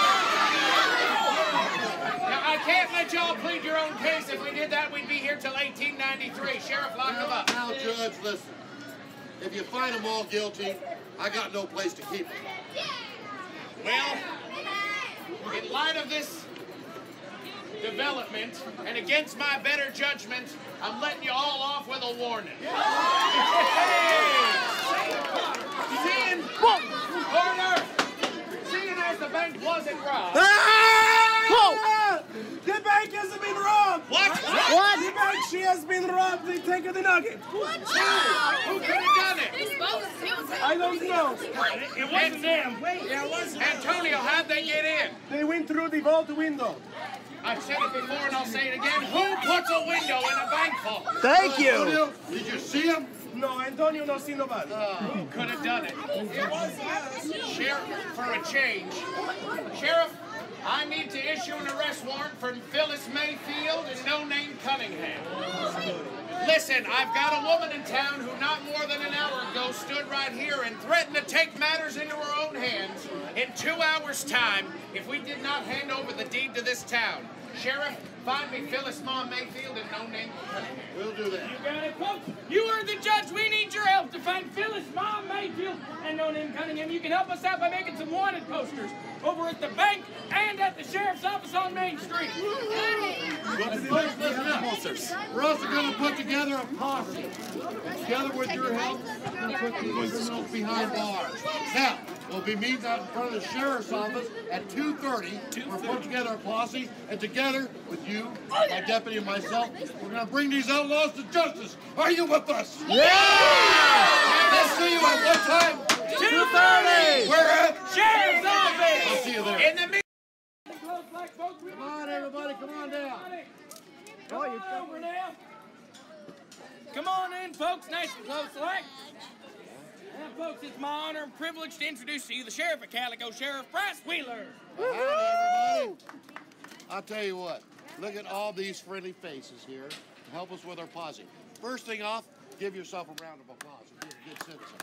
[SPEAKER 8] Now, I can't let y'all plead your own case. If we did that, we'd be here till 1893. Sheriff, lock them up.
[SPEAKER 2] Now, Judge, listen. If you find them all guilty, I got no place to keep them.
[SPEAKER 8] Well, in light of this development, and against my better judgment, I'm letting you all off with a warning. Seeing, order! Seeing as the bank wasn't robbed.
[SPEAKER 9] The bank hasn't been robbed!
[SPEAKER 8] What?
[SPEAKER 1] What?
[SPEAKER 9] The bank, she has been robbed. They take the nugget.
[SPEAKER 8] What? Who could have done it?
[SPEAKER 9] I don't know.
[SPEAKER 7] It wasn't them.
[SPEAKER 9] Yeah, it was.
[SPEAKER 8] Antonio, how'd they get in?
[SPEAKER 9] They went through the vault window.
[SPEAKER 8] I've said it before and I'll say it again. Who puts a window in a bank vault?
[SPEAKER 1] Thank you.
[SPEAKER 2] Did you see him?
[SPEAKER 9] No, Antonio no see nobody.
[SPEAKER 8] Who could have done it? It was Sheriff, for a change. Sheriff, I need to issue an arrest warrant for Phyllis Mayfield and no-name Cunningham. Listen, I've got a woman in town who not more than an hour ago stood right here and threatened to take matters into her own hands in 2 hours' time if we did not hand over the deed to this town. Sheriff, find me Phyllis Ma Mayfield and no-name Cunningham.
[SPEAKER 2] We'll do that.
[SPEAKER 7] You got it, folks. You heard the judge. We need your help to find Phyllis Ma Mayfield and no name Cunningham. You can help us out by making some wanted posters over at the bank and at the sheriff's office on Main Street.
[SPEAKER 2] Listen up. We're also going to put together a posse. Together with your help, we'll put these criminals behind bars. Now, we'll be meeting out in front of the sheriff's office at 2:30. We'll put together a posse, and together with you, my deputy, and myself, we're going to bring these outlaws to justice. Are you with us?
[SPEAKER 1] Yeah!
[SPEAKER 2] Let's see you at what time?
[SPEAKER 1] 2:30.
[SPEAKER 2] Where at?
[SPEAKER 7] Sheriff's office.
[SPEAKER 2] I'll see you there.
[SPEAKER 8] In the meeting.
[SPEAKER 2] Come on, everybody, come on down.
[SPEAKER 1] Oh, you're
[SPEAKER 7] Over now. Come on in, folks. Nice and close like. And folks, it's my honor and privilege to introduce to you the Sheriff of Calico, Sheriff Bryce Wheeler.
[SPEAKER 2] Howdy, everybody. I'll tell you what, look at all these friendly faces here to help us with our posse. First thing off, give yourself a round of applause. Be a good citizen.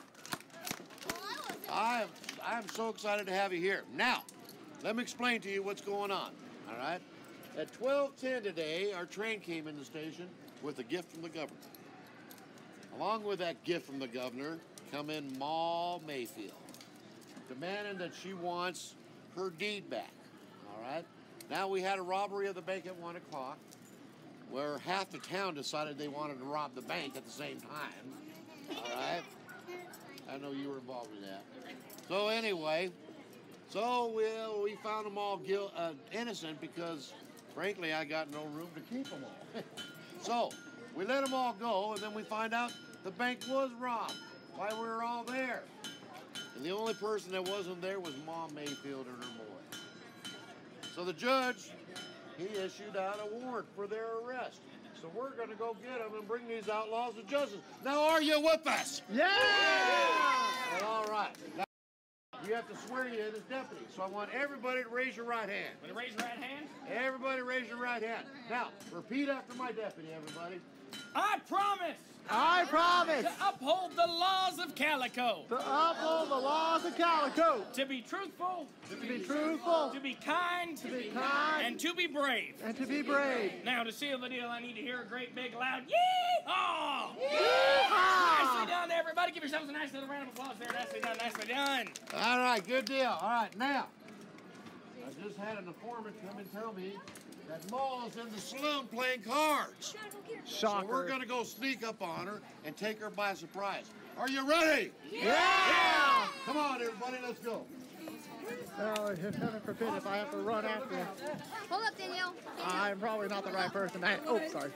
[SPEAKER 2] I'm so excited to have you here. Now, let me explain to you what's going on, all right? At 12:10 today, our train came in the station with a gift from the governor. Along with that gift from the governor, come in Ma Mayfield, demanding that she wants her deed back, all right? Now, we had a robbery of the bank at 1 o'clock, where half the town decided they wanted to rob the bank at the same time, all right? I know you were involved in that. So anyway, So we found them all innocent because, frankly, I got no room to keep them all. So we let them all go, and then we find out the bank was robbed while we were all there. And the only person that wasn't there was Mom Mayfield and her boy. So the judge, he issued out a warrant for their arrest. So we're going to go get them and bring these outlaws to justice. Now, are you with us?
[SPEAKER 1] Yeah!
[SPEAKER 2] Well, all right. Now, you have to swear you in as deputy. So I want everybody to raise your right hand.
[SPEAKER 7] Want to raise your right hand?
[SPEAKER 2] Everybody raise your right hand. Now, repeat after my deputy, everybody.
[SPEAKER 7] I promise.
[SPEAKER 1] I promise.
[SPEAKER 7] To uphold the laws of Calico.
[SPEAKER 1] To uphold the laws of Calico.
[SPEAKER 7] To be truthful.
[SPEAKER 1] To be truthful.
[SPEAKER 7] To be kind.
[SPEAKER 1] To be kind.
[SPEAKER 7] And to be brave.
[SPEAKER 1] And to be brave.
[SPEAKER 7] Now, to seal the deal, I need to hear a great big loud yee-haw!
[SPEAKER 1] Yee-haw!
[SPEAKER 7] Nicely done, everybody. Give yourselves a nice little round of applause there. Nicely done, nicely done.
[SPEAKER 2] All right, good deal. All right, now, I just had an informant come and tell me that Ma's in the saloon playing cards.
[SPEAKER 1] Shocker.
[SPEAKER 2] So we're going to go sneak up on her and take her by surprise. Are you ready?
[SPEAKER 1] Yeah!
[SPEAKER 2] Come on, everybody, let's go.
[SPEAKER 1] No, heaven forbid if I have to run after her.
[SPEAKER 12] Hold up, Danielle.
[SPEAKER 1] I'm probably not the right person. Oh, sorry.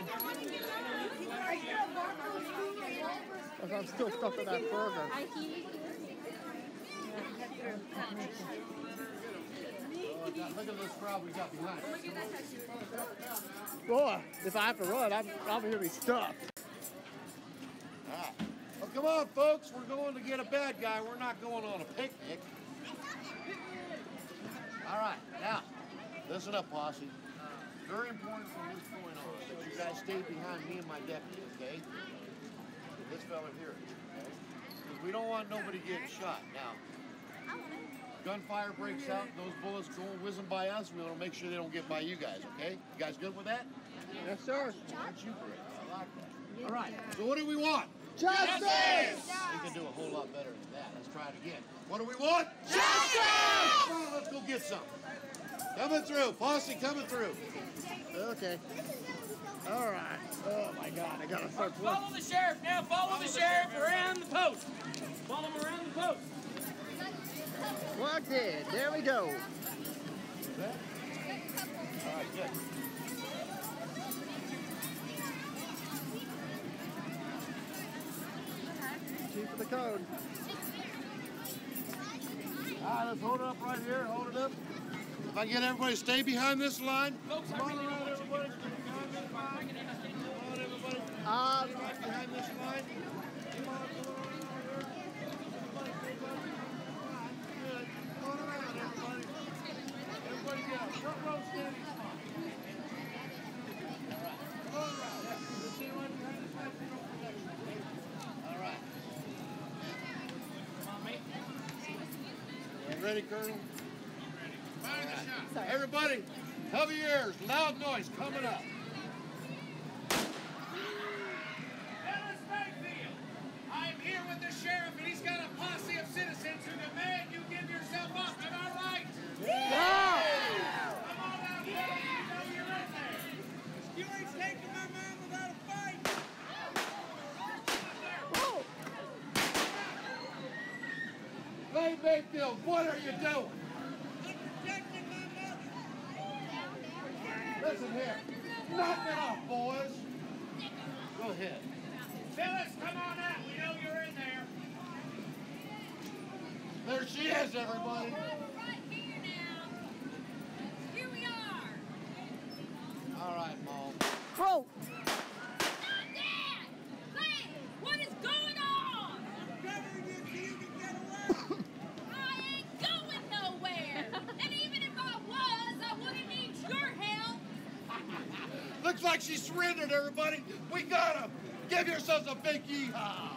[SPEAKER 1] I'm still stuck with that burger.
[SPEAKER 2] Look at this crowd we got behind us.
[SPEAKER 1] Boy, if I have to run, I'm probably going to be stuck.
[SPEAKER 2] All right. Well, come on, folks. We're going to get a bad guy. We're not going on a picnic. All right. Now, listen up, posse. Very important from this point on that you guys stay behind me and my deputy, okay? This fella here, okay? Because we don't want nobody getting shot. Now, gunfire breaks out, those bullets go whizzing by us, we want to make sure they don't get by you guys, okay? You guys good with that?
[SPEAKER 1] Yes, sir.
[SPEAKER 2] Aren't you great? I like that. All right, so what do we want?
[SPEAKER 1] Justice!
[SPEAKER 2] We can do a whole lot better than that. Let's try it again. What do we want?
[SPEAKER 1] Justice!
[SPEAKER 2] Come on, let's go get some. Coming through, posse coming through.
[SPEAKER 1] Okay. All right. Oh, my God, I got to start
[SPEAKER 7] Follow the sheriff now. Follow the sheriff around the post. Follow him around the post.
[SPEAKER 1] Locked in. There we go.
[SPEAKER 2] All right, good.
[SPEAKER 1] Chief of the code.
[SPEAKER 2] All right, let's hold it up right here. Hold it up. If I get everybody to stay behind this line.
[SPEAKER 7] Folks,
[SPEAKER 2] Come on around, everybody. Stay behind this line. Come on, everybody. Stay behind this line. Come on, come on. Good. Come on around, everybody. Everybody get up. Front row standing spot. All right. Come on around. Yeah. Let's stay right behind this line for no protection. All right.
[SPEAKER 7] Come on, mate.
[SPEAKER 2] You ready, Colonel? Right. Everybody, cover your ears. Loud noise coming up.
[SPEAKER 8] Ellis Mayfield, I'm here with the sheriff, and he's got a posse of citizens who demand you give yourself up. Am I right?
[SPEAKER 1] Yeah!
[SPEAKER 8] Come on out, fellas. You know you're in there. You ain't taking my man without a fight.
[SPEAKER 2] Hey, Mayfield, what are you doing? Listen here. Knock it off, boys. Go ahead.
[SPEAKER 8] Phyllis, come on out. We know you're in there.
[SPEAKER 2] There she is, everybody.
[SPEAKER 11] Right here now. Here we are.
[SPEAKER 2] All right, Mom.
[SPEAKER 1] Crow.
[SPEAKER 11] Not Dad! Hey, what is going on? I ain't going nowhere. And even if I was, I wouldn't need your help.
[SPEAKER 2] Looks like she surrendered, everybody. We got him. Give yourselves a big yee-haw.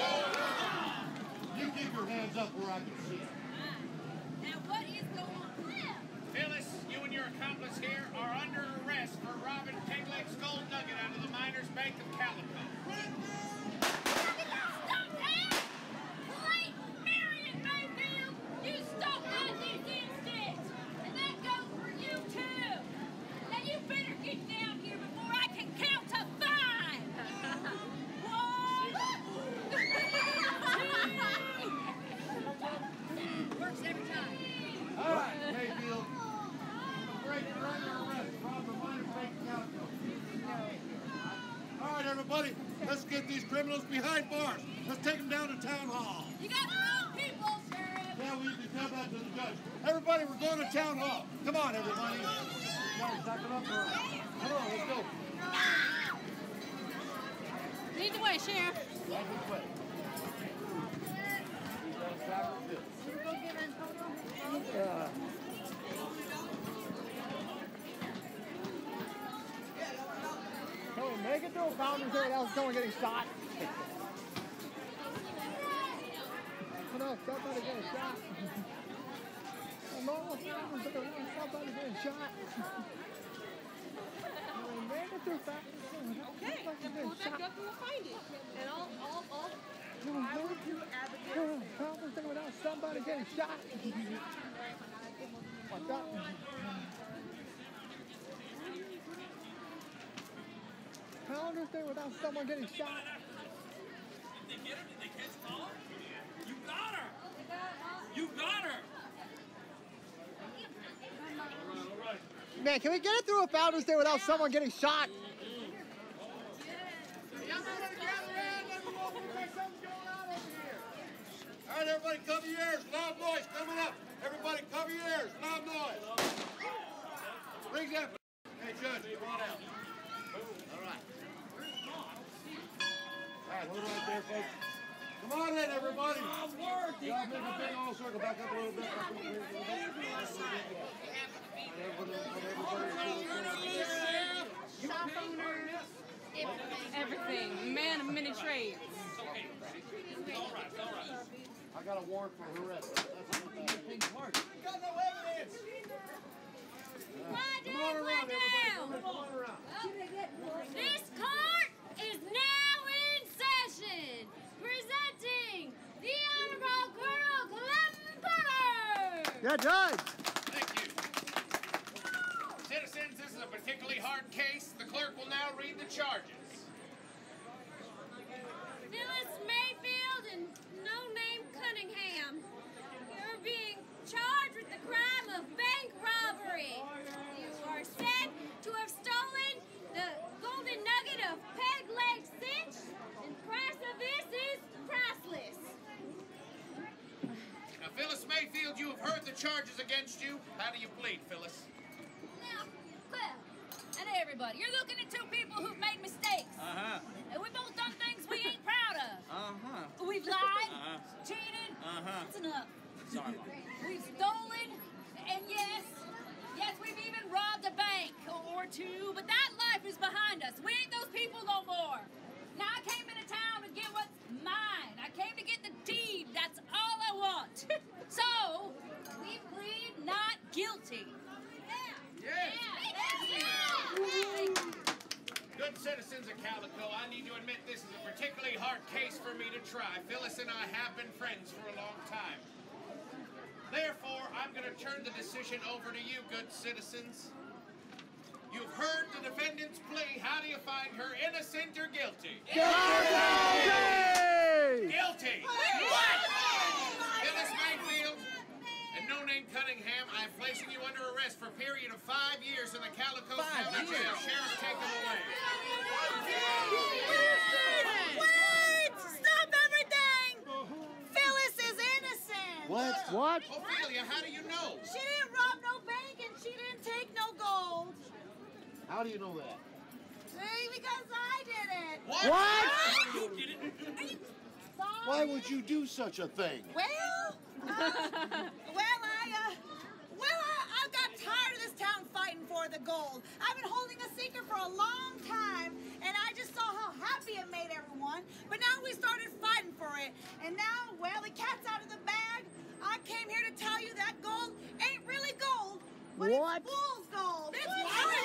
[SPEAKER 2] You keep your hands up where I can see it.
[SPEAKER 11] Now what is going on?
[SPEAKER 8] Phyllis, you and your accomplice here are under arrest for robbing Peg Leg's Gold Nugget out of the Miners Bank of Calico.
[SPEAKER 11] Stop that! Clayton Marion Mayfield, you stop that this instant! And that goes for you too! Now you better get down here before I can count to 5! 1, 2, works every time.
[SPEAKER 2] All right, Mayfield. Great, you're under arrest for robbing minor bank account. All right, everybody, let's get these criminals behind bars. Let's take them down to town hall.
[SPEAKER 11] You got the wrong people, Sheriff.
[SPEAKER 2] Yeah, we can tell that to the judge. Everybody, we're going to town hall. Come on, everybody. Guys, back it up for us. Come on, let's go.
[SPEAKER 11] Lead the way, Sheriff.
[SPEAKER 2] Right this way.
[SPEAKER 1] Can we make it through a fountain here without someone getting shot? No, somebody getting shot. No, somebody getting shot. Can we make it through a fountain?
[SPEAKER 9] Okay, then pull that up and we'll find it. And I will do Abigail.
[SPEAKER 1] Fountain without somebody getting shot. What's up? Calendar thing without someone getting shot.
[SPEAKER 4] Did they get her? Did they catch Paul? You got her! You got her! All right.
[SPEAKER 1] Man, can we get it through a Founder's Day without someone getting shot?
[SPEAKER 2] All right, everybody, cover your ears. Loud noise coming up. Everybody, cover your ears. Loud noise. Bring that. Hey, Judge, come on out. All right. All right, hold on right there, folks. Come on in, everybody. Y'all make a big all circle. Back up a little bit.
[SPEAKER 9] Everything. Man of many trades.
[SPEAKER 2] I got a warrant for arrest. That's a big part. We got no evidence.
[SPEAKER 11] Come on around. This court is now in session, presenting the Honorable Colonel Clem Potter.
[SPEAKER 1] Yeah, Judge.
[SPEAKER 8] Thank you. Citizens, this is a particularly hard case. The clerk will now read the charges.
[SPEAKER 11] Phyllis Mayfield and no-name Cunningham. You're being charged with the crime of bank robbery. You are said to have stolen the golden nugget of Peg Leg Cinch, and the price of this is priceless.
[SPEAKER 8] Now, Phyllis Mayfield, you have heard the charges against you. How do you plead, Phyllis?
[SPEAKER 11] Now, well, and everybody, you're looking at two people who've made mistakes.
[SPEAKER 13] Uh-huh.
[SPEAKER 11] And we've both done things we ain't proud of.
[SPEAKER 13] Uh-huh.
[SPEAKER 11] We've lied,
[SPEAKER 13] Uh-huh.
[SPEAKER 11] cheated.
[SPEAKER 13] Uh-huh.
[SPEAKER 11] That's enough.
[SPEAKER 13] Sorry, Mom.
[SPEAKER 11] We've stolen, and yes, we've even robbed a bank or two, but that life is behind us. We ain't those people no more. Now I came into town to get what's mine. I came to get the deed. That's all I want. So, we plead not guilty.
[SPEAKER 8] Good citizens of Calico, I need to admit this is a particularly hard case for me to try. Phyllis and I have been friends for a long time. Therefore, I'm going to turn the decision over to you, good citizens. You've heard the defendant's plea. How do you find her, innocent or guilty?
[SPEAKER 1] Guilty!
[SPEAKER 8] Guilty! What? Phyllis Mayfield and no-name Cunningham, I'm placing you under arrest for a period of 5 years in the Calico County Jail. Sheriff, take them away.
[SPEAKER 5] Wait! Stop everything! Phyllis is innocent!
[SPEAKER 1] What?
[SPEAKER 8] Ophelia, how do you know?
[SPEAKER 5] She didn't rob no bank and she didn't take no gold.
[SPEAKER 2] How do you know that?
[SPEAKER 5] Hey, because I did it.
[SPEAKER 1] What?
[SPEAKER 4] You did it.
[SPEAKER 5] Sorry.
[SPEAKER 2] Why would you do such a thing?
[SPEAKER 5] Well, I got tired of this town fighting for the gold. I've been holding a secret for a long time, and I just saw how happy it made everyone. But now we started fighting for it, and now, well, the cat's out of the bag. I came here to tell you that gold ain't really gold, but
[SPEAKER 1] What?
[SPEAKER 5] it's fool's gold. It's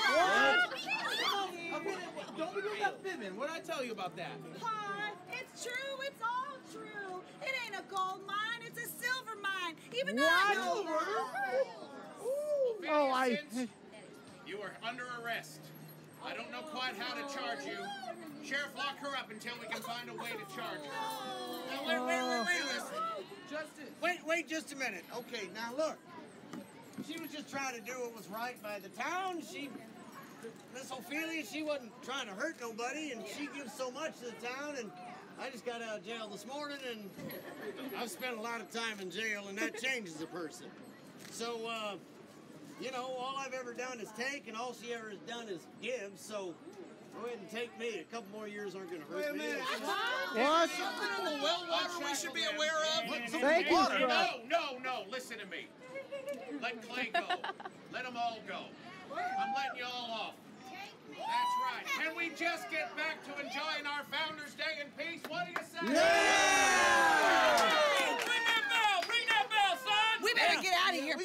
[SPEAKER 6] Don't be doing that fibbing. What did I tell you about that?
[SPEAKER 5] Hi, it's true. It's all true. It ain't a gold mine. It's a silver mine. Even though I know.
[SPEAKER 8] Ophelia, since you are under arrest. I don't know quite how to charge you. Sheriff, lock her up until we can find a way to charge her.
[SPEAKER 3] Now, wait, listen. Wait just a minute. Okay, now look. She was just trying to do what was right by the town. Miss Ophelia, she wasn't trying to hurt nobody, and she gives so much to the town, and I just got out of jail this morning, and I've spent a lot of time in jail, and that changes a person. So, you know, all I've ever done is take, and all she ever has done is give, so go ahead and take me. A couple more years aren't going to hurt me.
[SPEAKER 1] What?
[SPEAKER 8] Something in the well water we should be aware of?
[SPEAKER 1] Thank you,
[SPEAKER 8] Water.
[SPEAKER 1] Fred.
[SPEAKER 8] No, listen to me. Let Clay go. Let them all go. I'm letting you all off. That's right. Can we just get back to enjoying our Founders Day in peace? What do you say?
[SPEAKER 1] Yeah!
[SPEAKER 4] Bring that bell! Bring that bell, son!
[SPEAKER 5] We better get out of here.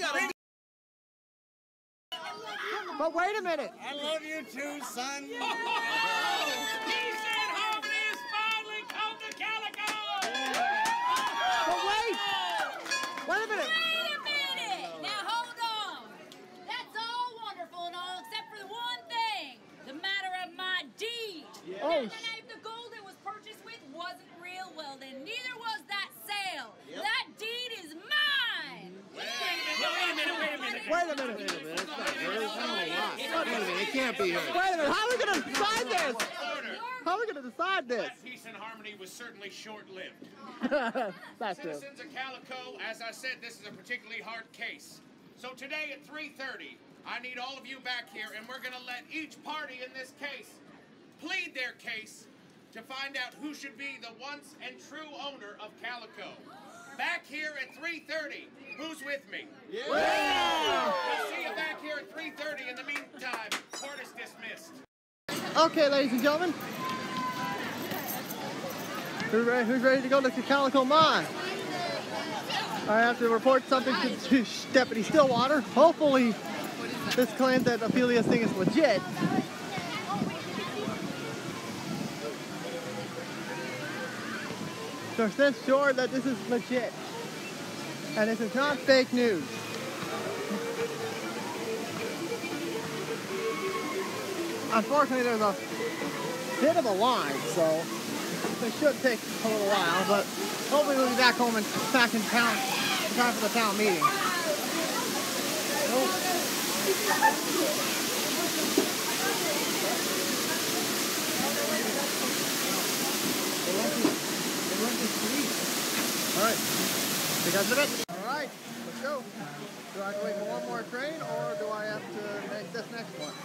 [SPEAKER 1] But wait a minute.
[SPEAKER 3] I love you too, son.
[SPEAKER 4] Peace and harmony is finally come to Calico!
[SPEAKER 1] But wait. Wait a minute.
[SPEAKER 11] Wait a minute! Now hold on. That's all wonderful and all, except for the one thing. The matter of my deed.
[SPEAKER 1] Oh.
[SPEAKER 11] And if the gold it was purchased with wasn't real, well then neither was that sale. That deed is mine.
[SPEAKER 4] Wait a minute.
[SPEAKER 1] Wait a minute.
[SPEAKER 2] It can't be her.
[SPEAKER 1] Wait a minute. How are we going to decide this? How are we going to decide this?
[SPEAKER 8] That peace and harmony was certainly short-lived.
[SPEAKER 1] That's true.
[SPEAKER 8] Citizens of Calico, as I said, this is a particularly hard case. So today at 3:30, I need all of you back here, and we're going to let each party in this case plead their case to find out who should be the once and true owner of Calico. Back here at 3:30. Who's with me?
[SPEAKER 1] Yeah!
[SPEAKER 8] We'll see you back here at 3:30. In the meantime, court is dismissed.
[SPEAKER 1] Okay, ladies and gentlemen. Who's ready to go to Calico Mine? I have to report something to Deputy Stillwater. Hopefully, this claim that Ophelia's thing is legit. So rest assured that this is legit. And this is not fake news. Unfortunately, there's a bit of a line, so it should take a little while, but hopefully we'll be back home and back in town in time for the town meeting. Alright, you guys did it? Alright, let's go. Do I have to wait for one more train, or do I have to make this next one?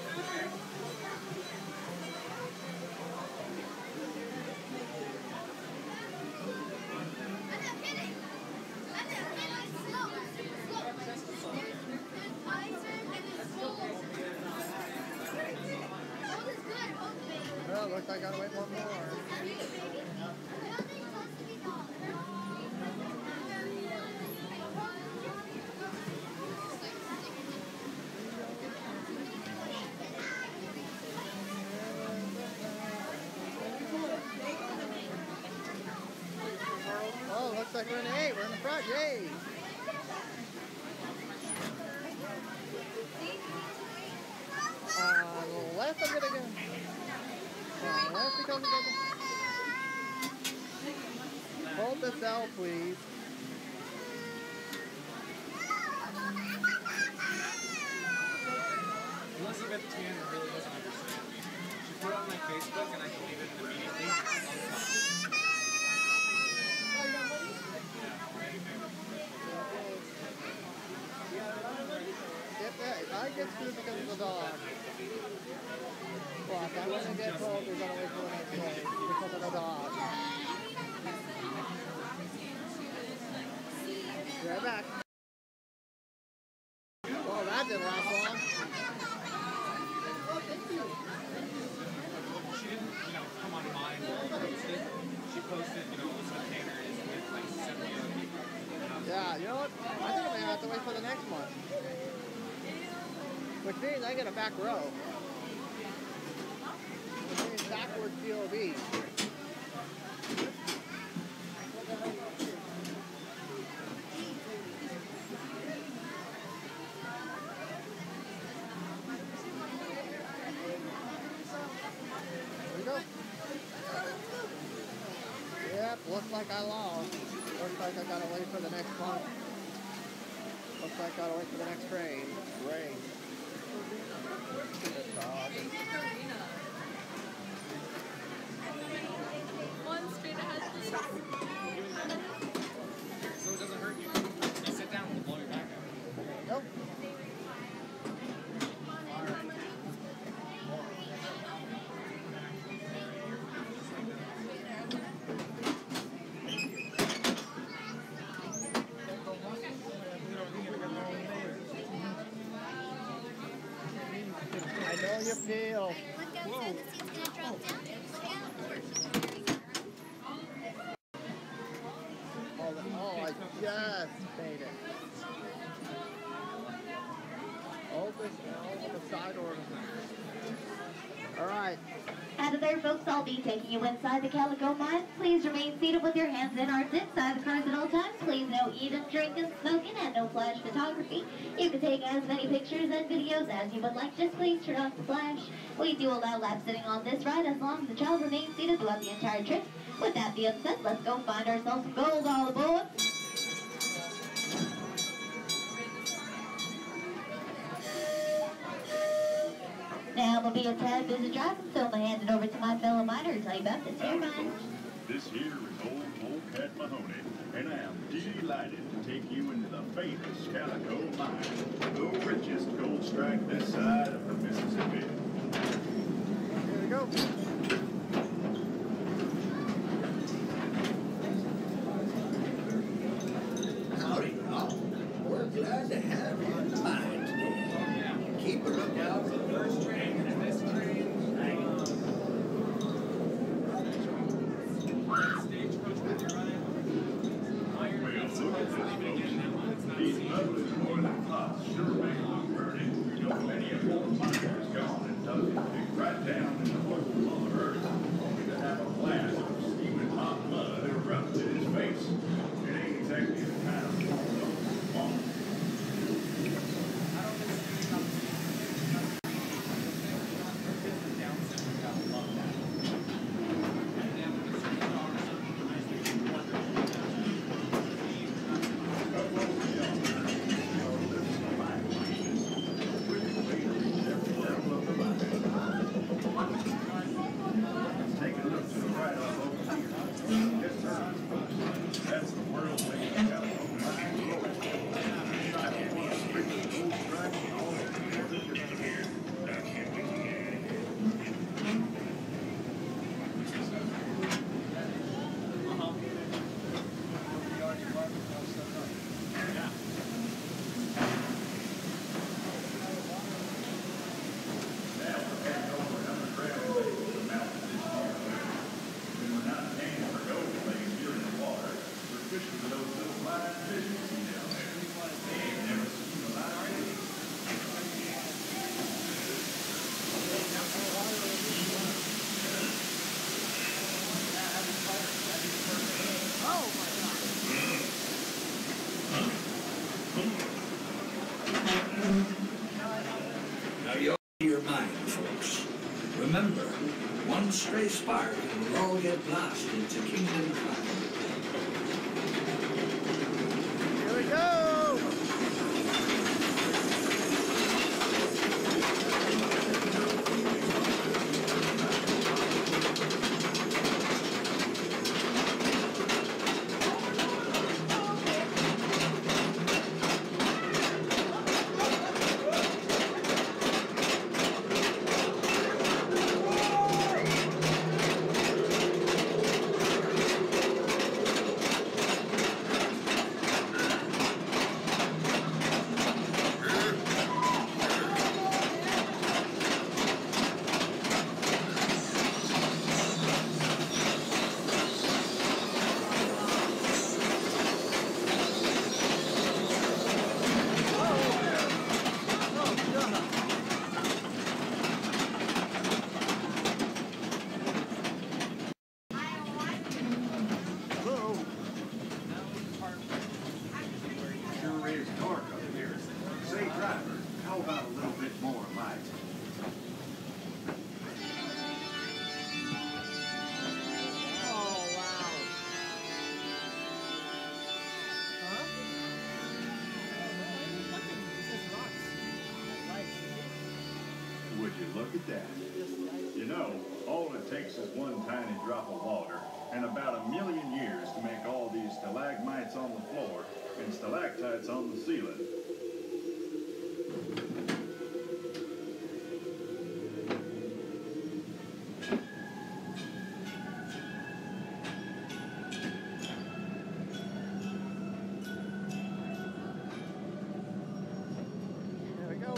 [SPEAKER 1] Well, looks like I gotta wait one more. Oh, looks like we're in the 8. We're in the front. Yay! Left, I'm gonna go. Left, because hold this L, please.
[SPEAKER 13] Elizabeth Tanner really doesn't understand me. She put it on my Facebook and I deleted it immediately.
[SPEAKER 1] I get screwed because of the dog. Well, if I'm gonna get told, we're gonna wait for the next day because of the dog. Be right back. Oh, that didn't last long.
[SPEAKER 13] She didn't, come on mine and post it. She posted, Elizabeth Tanner is with like 70 other people.
[SPEAKER 1] Yeah, you know what? I think I'm gonna have to wait for the next one. Which means I get a back row. Which means backwards POV. Here we go. Yep, looks like I lost. Looks like I gotta wait for the next one. Looks like I gotta wait for the next train. Rain.
[SPEAKER 14] One street has this.
[SPEAKER 13] So it doesn't hurt you. You sit down, we'll blow your back out.
[SPEAKER 1] Nope. I know you feel. Oh, I just made it. Open the side order. All right.
[SPEAKER 15] Out of there, folks, I'll be taking you inside the Calico Mine. Please remain seated with your hands and arms inside the cars at all times. Please no eating, drinking, smoking, and no flash photography. You can take as many pictures and videos as you would like. Just please turn off the flash. We do allow lap sitting on this ride as long as the child remains seated throughout the entire trip. With that being said, let's go find ourselves some gold all aboard. Now, I'm going to be a tad busy driving, so I'm going to hand it over to my fellow miner to tell you about this here mine.
[SPEAKER 16] This here is old Cat Mahoney, and I am delighted to take you into the famous Calico Mine, the richest gold strike this side of the Mississippi.
[SPEAKER 1] Here we go.
[SPEAKER 17] Howdy, y'all. We're glad to have you in the mine today. Keep a lookout for the first train and this train.
[SPEAKER 16] These lovely boiling pots sure make look burning. You know, many of old miners gone and dug it right down in the bottom of the earth, only to have a blast of steaming hot mud erupt in his face. It ain't exactly the kind of thing you want.
[SPEAKER 17] Now you're your mind, folks. Remember, one stray spark and we'll all get blasted into Kingdom Come.
[SPEAKER 1] Here we go.
[SPEAKER 16] you look at that? You know, all it takes is one tiny drop of water and about 1 million years to make all these stalagmites on the floor and stalactites on the ceiling.
[SPEAKER 1] There we go.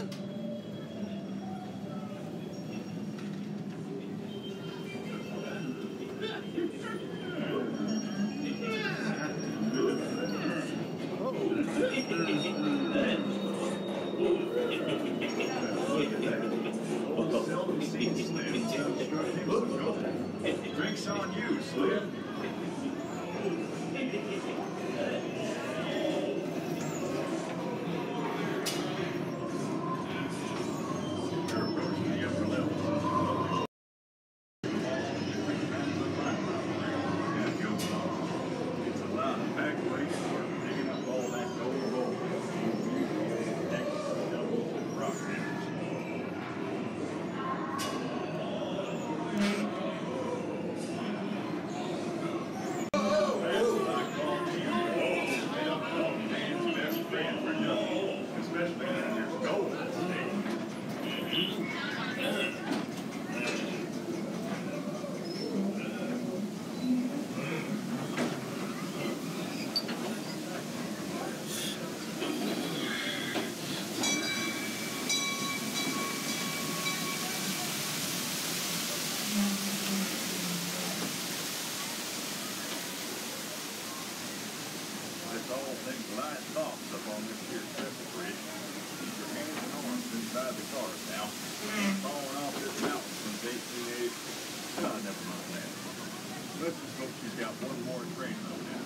[SPEAKER 16] Drinks on you, Slim. You're approaching the upper levels. It's a lot of back waste for digging up all that gold gold. Next, double rock It's all things light tops up on this here trestle bridge. Keep your hands and arms inside the cars now. Falling off this mountain since 1880. Oh, never mind that. Let's just hope she's got one more train load now.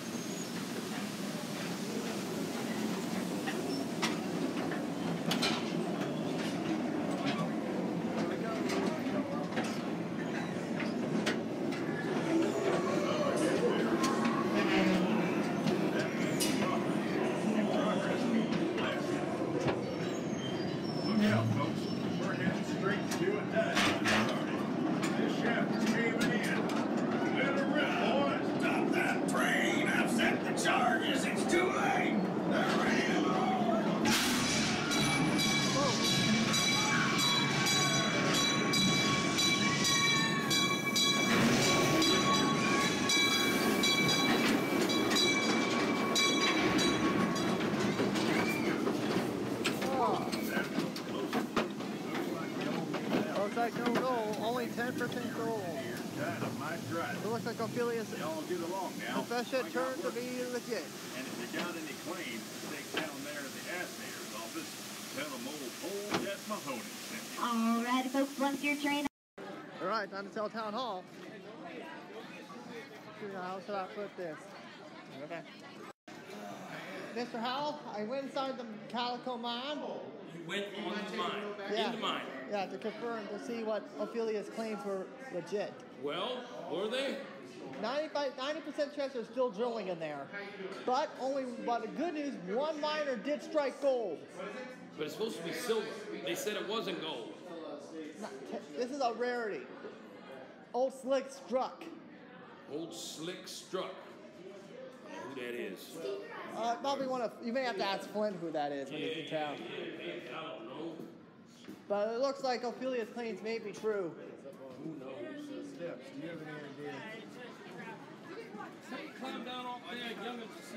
[SPEAKER 16] Look out, folks. We're heading straight to a dive. This shaft is caving in. Let her rip, boys. Stop that train. I've set the charges. It's too late. They're ready to roll.
[SPEAKER 1] Looks like no goal, only 10% gold. It looks like Ophelia's confession turned to be legit.
[SPEAKER 16] And if you got any claims to take down there at the assayer's office, tell them old Jeff Mahoney sent you.
[SPEAKER 15] Alrighty, folks, once your train.
[SPEAKER 1] Alright, time to tell Town Hall. How should I put this? Okay. Mr. Howell, I went inside the Calico mine.
[SPEAKER 4] You went on the mine,
[SPEAKER 1] Yeah.
[SPEAKER 4] in the mine.
[SPEAKER 1] Yeah, to confirm, to see what Ophelia's claims were legit.
[SPEAKER 4] Well, were they?
[SPEAKER 1] 90% chance they're still drilling in there. But the good news, one miner did strike gold.
[SPEAKER 4] But it's supposed to be silver. They said it wasn't gold.
[SPEAKER 1] This is a rarity. Old Slick struck.
[SPEAKER 4] Old Slick struck. Who that is?
[SPEAKER 1] Probably you may have to ask Flint who that is when he's in town.
[SPEAKER 4] I don't know.
[SPEAKER 1] But it looks like Ophelia's claims may be true.
[SPEAKER 4] Who knows?
[SPEAKER 10] Steps, do you have any idea?
[SPEAKER 4] Climb down off there, young and see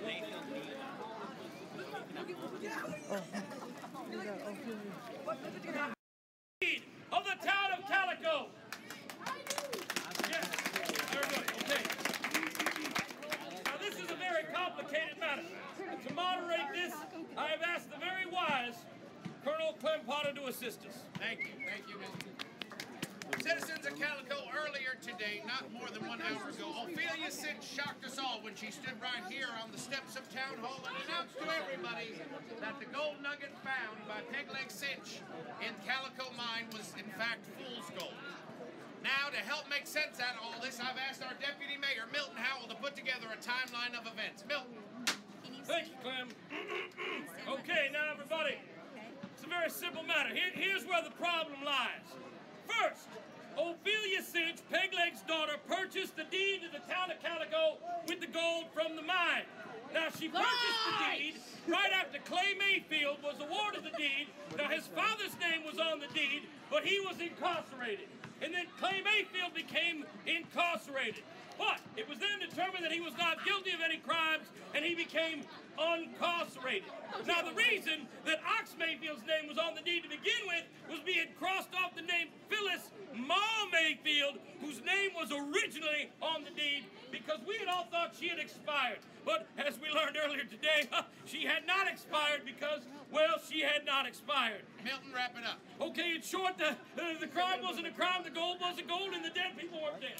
[SPEAKER 4] of the town of Calico. Yes, very good. Okay. Now this is a very complicated matter. To moderate this, I have asked the very wise Colonel Clem Potter to assist us.
[SPEAKER 8] Thank you, Mr. Citizens of Calico, earlier today, not more than 1 hour ago, Ophelia Cinch shocked us all when she stood right here on the steps of Town Hall and announced to everybody that the gold nugget found by Pegleg Cinch in Calico Mine was, in fact, fool's gold. Now, to help make sense out of all this, I've asked our Deputy Mayor, Milton Howell, to put together a timeline of events. Milton.
[SPEAKER 4] Thank you, Clem. Okay, now everybody. It's a very very simple matter. Here's where the problem lies. First, Ophelia Cinch, Pegleg's daughter, purchased the deed to the town of Calico with the gold from the mine. Now, she purchased the deed right after Clay Mayfield was awarded the deed. Now, his father's name was on the deed, but he was incarcerated. And then Clay Mayfield became incarcerated. But it was then determined that he was not guilty of any crimes, and he became uncarcerated. Now, the reason that Ox Mayfield's name was on the deed to begin with was we had crossed off the name Phyllis Ma Mayfield, whose name was originally on the deed, because we had all thought she had expired. But as we learned earlier today, she had not expired because, well, she had not expired.
[SPEAKER 8] Milton, wrap it up.
[SPEAKER 4] Okay, in short, the crime wasn't a crime, the gold wasn't gold, and the dead people weren't dead.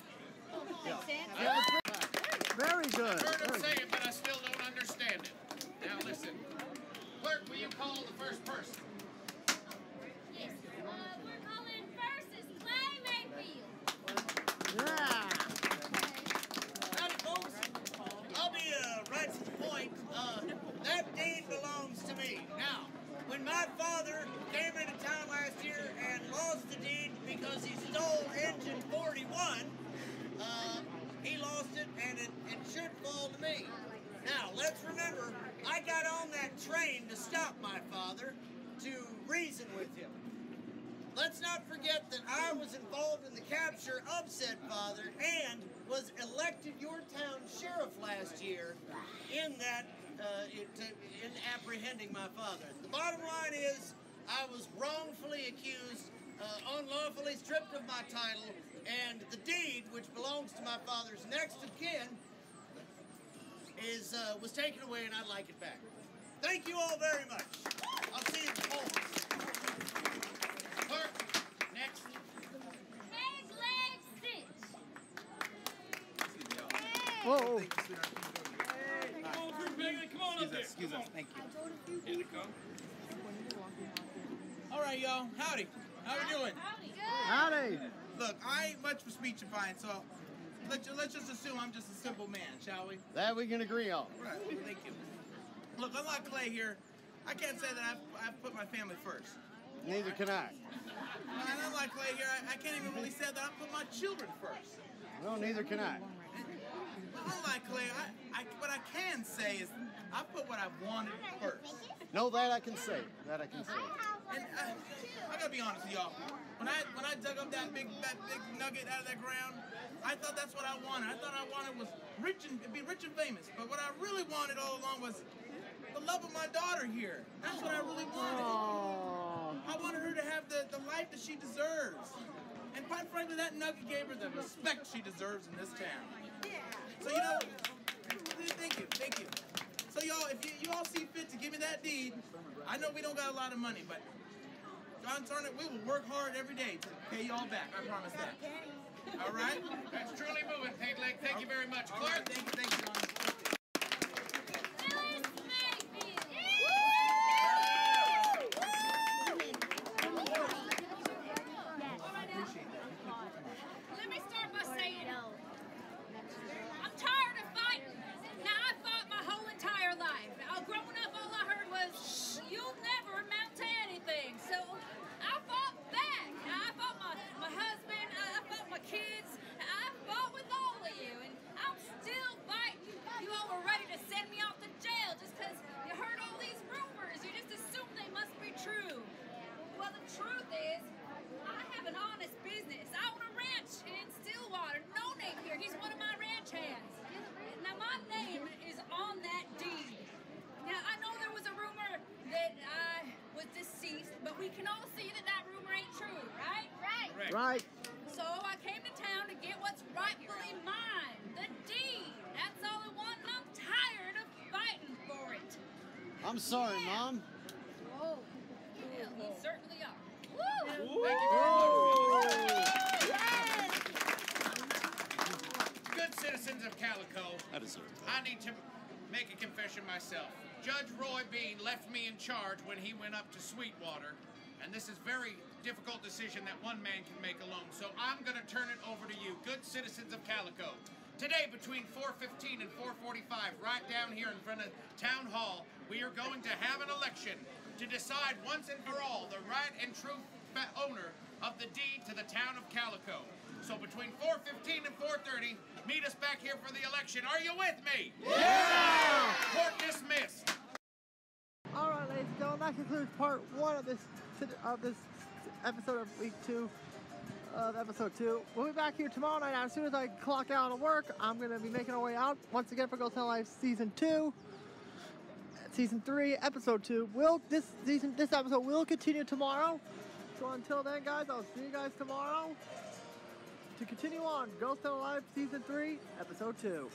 [SPEAKER 1] Very good.
[SPEAKER 8] I've heard him say it, but I still don't understand it. Now listen. Clerk, will you call the first person?
[SPEAKER 12] Yes, we're calling first is Clay Mayfield.
[SPEAKER 1] Yeah.
[SPEAKER 3] Howdy, folks. I'll be right to the point. That deed belongs to me. Now, when my father came into town last year and lost the deed because he stole engine 41, he lost it, and it should fall to me. Now, let's remember, I got on that train to stop my father, to reason with him. Let's not forget that I was involved in the capture of said father and was elected your town sheriff last year in that, in apprehending my father. The bottom line is, I was wrongfully accused, unlawfully stripped of my title, and the deed, which belongs to my father's next of kin, was taken away, and I'd like it back. Thank you all very much. I'll see you in the polls.
[SPEAKER 8] Clerk, next.
[SPEAKER 12] Pegleg Cinch.
[SPEAKER 1] Whoa.
[SPEAKER 4] Come on through, Pegleg. Come on up there.
[SPEAKER 6] Excuse us. Thank you.
[SPEAKER 4] Here they come.
[SPEAKER 6] All right, y'all. Howdy. How we doing?
[SPEAKER 1] Howdy.
[SPEAKER 6] Look, I ain't much for speechifying, so let's just assume I'm just a simple man, shall we?
[SPEAKER 1] That we can agree on.
[SPEAKER 6] Right. Thank you. Look, unlike Clay here, I can't say that I've put my family first.
[SPEAKER 1] Neither can I.
[SPEAKER 6] And unlike Clay here, I can't even really say that I put my children first.
[SPEAKER 1] No, neither can I.
[SPEAKER 6] Unlike Clay, what I can say is I put what I've wanted first.
[SPEAKER 1] No, that I can say. That I can say.
[SPEAKER 6] And I gotta be honest with y'all. When I dug up that big nugget out of that ground, I thought that's what I wanted. I thought I wanted was be rich and famous. But what I really wanted all along was the love of my daughter here. That's what I really wanted. I wanted her to have the life that she deserves. And quite frankly, that nugget gave her the respect she deserves in this town. So you know, thank you. So y'all, if you all see fit to give me that deed, I know we don't got a lot of money, but John Turner, we will work hard every day to pay y'all back. I promise that. All right?
[SPEAKER 8] That's truly moving, Pegleg. Thank you very much, Clerk.
[SPEAKER 6] Right, thank you, John.
[SPEAKER 12] Phyllis Mayfield.
[SPEAKER 11] Let me start by saying, I'm tired of fighting. Now, I fought my whole entire life. Growing up, all I heard was, you'll never amount to anything. So, I fought back. I fought my husband. I fought my kids. I fought with all of you. And I'm still fighting. You all were ready to send me off to jail just because you heard all these rumors. You just assumed they must be true. Well, the truth is, I have an honest business. I own a ranch in Stillwater. No name here. He's one of my ranch hands. Now, my name is on that deed. Now, I know there was a rumor that I was deceased, but we can all see that that rumor ain't true, right?
[SPEAKER 1] Right.
[SPEAKER 11] So I came to town to get what's rightfully mine, the deed. That's all I want, and I'm tired of fighting for it.
[SPEAKER 1] I'm sorry, Mom.
[SPEAKER 11] Whoa. Yeah, you certainly are.
[SPEAKER 8] Thank you very much. Good citizens of Calico, I need to make a confession myself. Judge Roy Bean left me in charge when he went up to Sweetwater, and this is a very difficult decision that one man can make alone, so I'm going to turn it over to you, good citizens of Calico. Today, between 4:15 and 4:45, right down here in front of Town Hall, we are going to have an election. to decide once and for all the right and true owner of the deed to the town of Calico. So between 4:15 and 4:30, meet us back here for the election. Are you with me?
[SPEAKER 1] Yeah!
[SPEAKER 8] Court dismissed.
[SPEAKER 1] All right, ladies and gentlemen, that concludes part 1 of this episode of week 2 of episode 2. We'll be back here tomorrow night. As soon as I clock out of work, I'm going to be making our way out once again for Ghost Town Live Season 2. Season 3, Episode 2. This episode will continue tomorrow. So until then, guys, I'll see you guys tomorrow to continue on Ghost Town Live Season 3, Episode 2.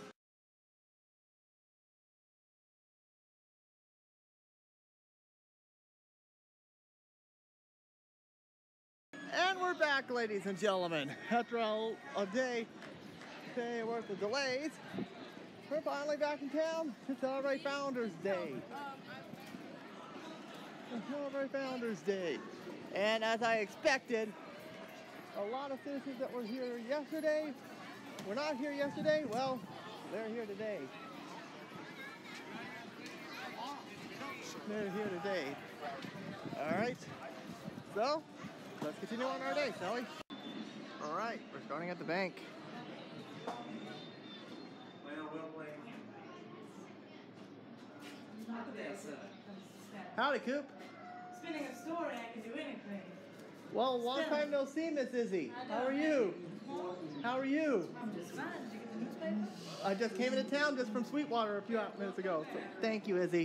[SPEAKER 1] And we're back, ladies and gentlemen. After a day worth of delays, we're finally back in town to celebrate Founders Day. And as I expected, a lot of citizens that were here yesterday were not here yesterday. Well, they're here today. All right. So, let's continue on our day, shall we? All right, we're starting at the bank. Howdy, Coop.
[SPEAKER 18] Spinning a story, I can do anything.
[SPEAKER 1] Well, long time no see, Miss Izzy. How are you?
[SPEAKER 18] I'm just fine. Did you get the newspaper?
[SPEAKER 1] I just came into town just from Sweetwater a few minutes ago. So thank you, Izzy.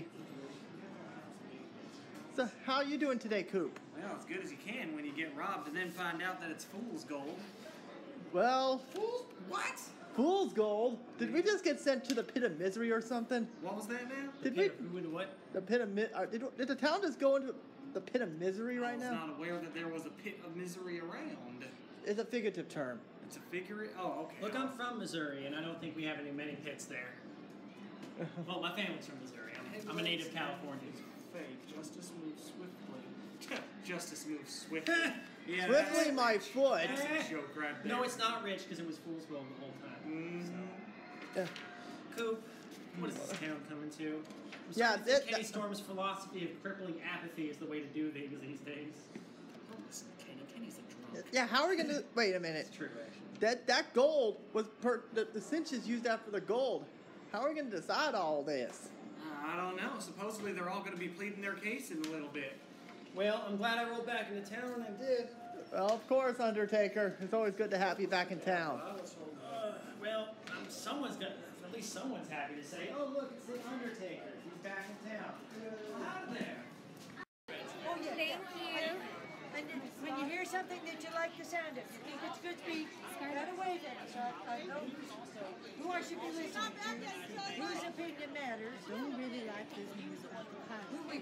[SPEAKER 1] So, how are you doing today, Coop?
[SPEAKER 19] Well, as good as you can when you get robbed and then find out that it's fool's gold.
[SPEAKER 1] Well...
[SPEAKER 19] What?
[SPEAKER 1] Fool's gold? Did we just get sent to the pit of misery or something?
[SPEAKER 19] What was that, man?
[SPEAKER 1] Did we?
[SPEAKER 19] What?
[SPEAKER 1] The pit of did the town just go into the pit of misery right now?
[SPEAKER 19] I was not aware that there was a pit of misery around.
[SPEAKER 1] It's a figurative term.
[SPEAKER 19] It's a figure. Oh, okay.
[SPEAKER 20] Look, I'm from Missouri, and I don't think we have many pits there. Well, my family's from Missouri. I'm a native Californian.
[SPEAKER 19] Fake. Justice moves swiftly. Justice moves swiftly.
[SPEAKER 20] Yeah,
[SPEAKER 1] Swiftly, my foot.
[SPEAKER 19] That's a joke right there.
[SPEAKER 20] No, it's not rich because it was fool's gold the whole time.
[SPEAKER 1] Yeah.
[SPEAKER 20] Coop, what is this town coming to?
[SPEAKER 1] Yeah,
[SPEAKER 20] Kenny Storm's philosophy of crippling apathy is the way to do things these days.
[SPEAKER 19] Listen, Kenny's a drunk.
[SPEAKER 1] Yeah, how are we gonna? Wait a minute.
[SPEAKER 20] It's true, actually.
[SPEAKER 1] That gold was the cinches used after the gold. How are we gonna decide all this?
[SPEAKER 19] I don't know. Supposedly they're all going to be pleading their case in a little bit.
[SPEAKER 20] Well, I'm glad I rolled back into town when I did.
[SPEAKER 1] Well, of course, Undertaker. It's always good to have you back in town.
[SPEAKER 20] Well, at least someone's happy to say, oh, look, it's the Undertaker. He's back in town. Out of there.
[SPEAKER 18] Oh, yeah.
[SPEAKER 11] Thank you.
[SPEAKER 18] And then when you hear something that you like the sound of, you think it's good speech, right away then. So I know who I should be listening to, whose opinion matters.
[SPEAKER 10] Don't really like this music.
[SPEAKER 18] Who we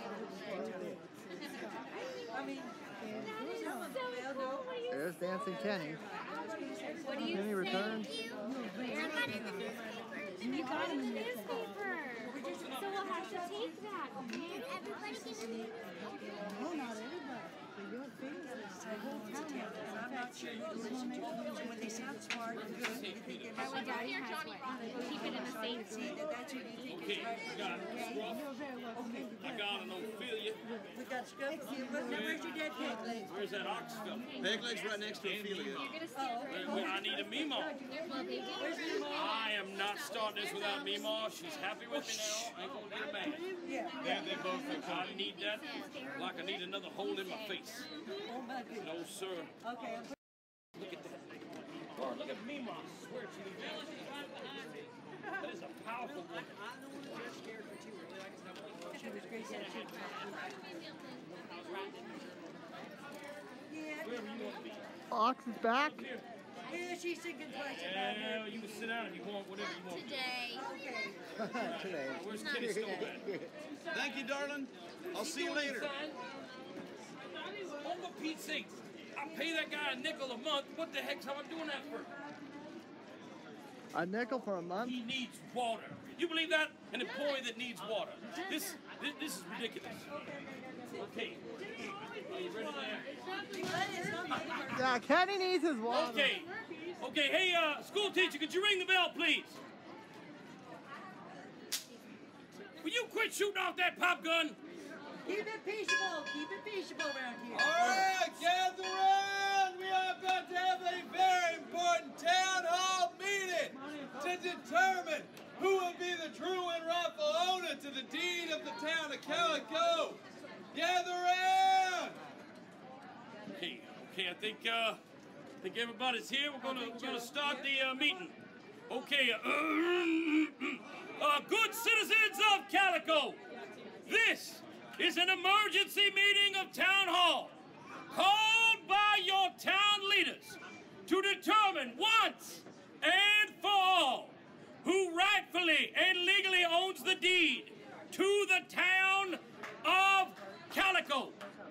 [SPEAKER 18] I mean, some of them, well, no.
[SPEAKER 1] There's Dancing Kenny.
[SPEAKER 11] What do you
[SPEAKER 1] Kenny returns.
[SPEAKER 12] They're not in the newspaper. You got in the newspaper. So we'll have to take that, okay? Everybody get a newspaper.
[SPEAKER 10] No, not everybody. But your fingers, the whole town.
[SPEAKER 18] I'm not sure you listen to them when they sound smart and good. You think they're
[SPEAKER 12] Our dad here, Johnny. Keep it in the safe.
[SPEAKER 18] See, that's what you think is right.
[SPEAKER 4] I got it. I got an Ophelia.
[SPEAKER 18] We got Scrub. Where's your dead peg leg?
[SPEAKER 4] Where's that ox stuff?
[SPEAKER 21] Peg leg's right next to Ophelia.
[SPEAKER 4] I need a Meemaw. I am not starting this without Meemaw. She's happy with me now. I ain't gonna get a bad.
[SPEAKER 18] Yeah.
[SPEAKER 4] They both think I need that like I need another hole in my face.
[SPEAKER 18] Oh my goodness.
[SPEAKER 4] No, sir.
[SPEAKER 18] Okay.
[SPEAKER 4] Look at that. Oh, look at Meemaw. I swear to you. Right behind me. That is a powerful woman.
[SPEAKER 18] She was great.
[SPEAKER 4] Wherever you want to be.
[SPEAKER 1] Ox is back.
[SPEAKER 18] Yeah, she's thinking twice about
[SPEAKER 4] Yeah,
[SPEAKER 18] her.
[SPEAKER 4] you can sit down if you want, whatever you want.
[SPEAKER 12] Today.
[SPEAKER 1] Today.
[SPEAKER 4] Where's Kenny Stone at?
[SPEAKER 21] Thank you, darling. I'll see you later.
[SPEAKER 4] Oh, for Pete's sakes. I pay that guy a nickel a month. What the heck's how I'm doing that for?
[SPEAKER 1] A nickel for a month?
[SPEAKER 4] He needs water. You believe that? An employee that needs water. This is ridiculous. Okay. Are you ready there?
[SPEAKER 1] Yeah, Kenny needs his water.
[SPEAKER 4] Okay. Okay, hey, school teacher, could you ring the bell, please? Will you quit shooting off that pop gun?
[SPEAKER 18] Keep it peaceable. Keep it peaceable around here.
[SPEAKER 3] All right, gather around. We are about to have a very important town hall meeting to determine who will be the true and rightful owner to the deed of the town of Calico. Gather around.
[SPEAKER 4] Okay, I think everybody's here. We're gonna start the meeting. Okay, good citizens of Calico, this is an emergency meeting of Town Hall called by your town leaders to determine once and for all who rightfully and legally owns the deed to the town of Calico.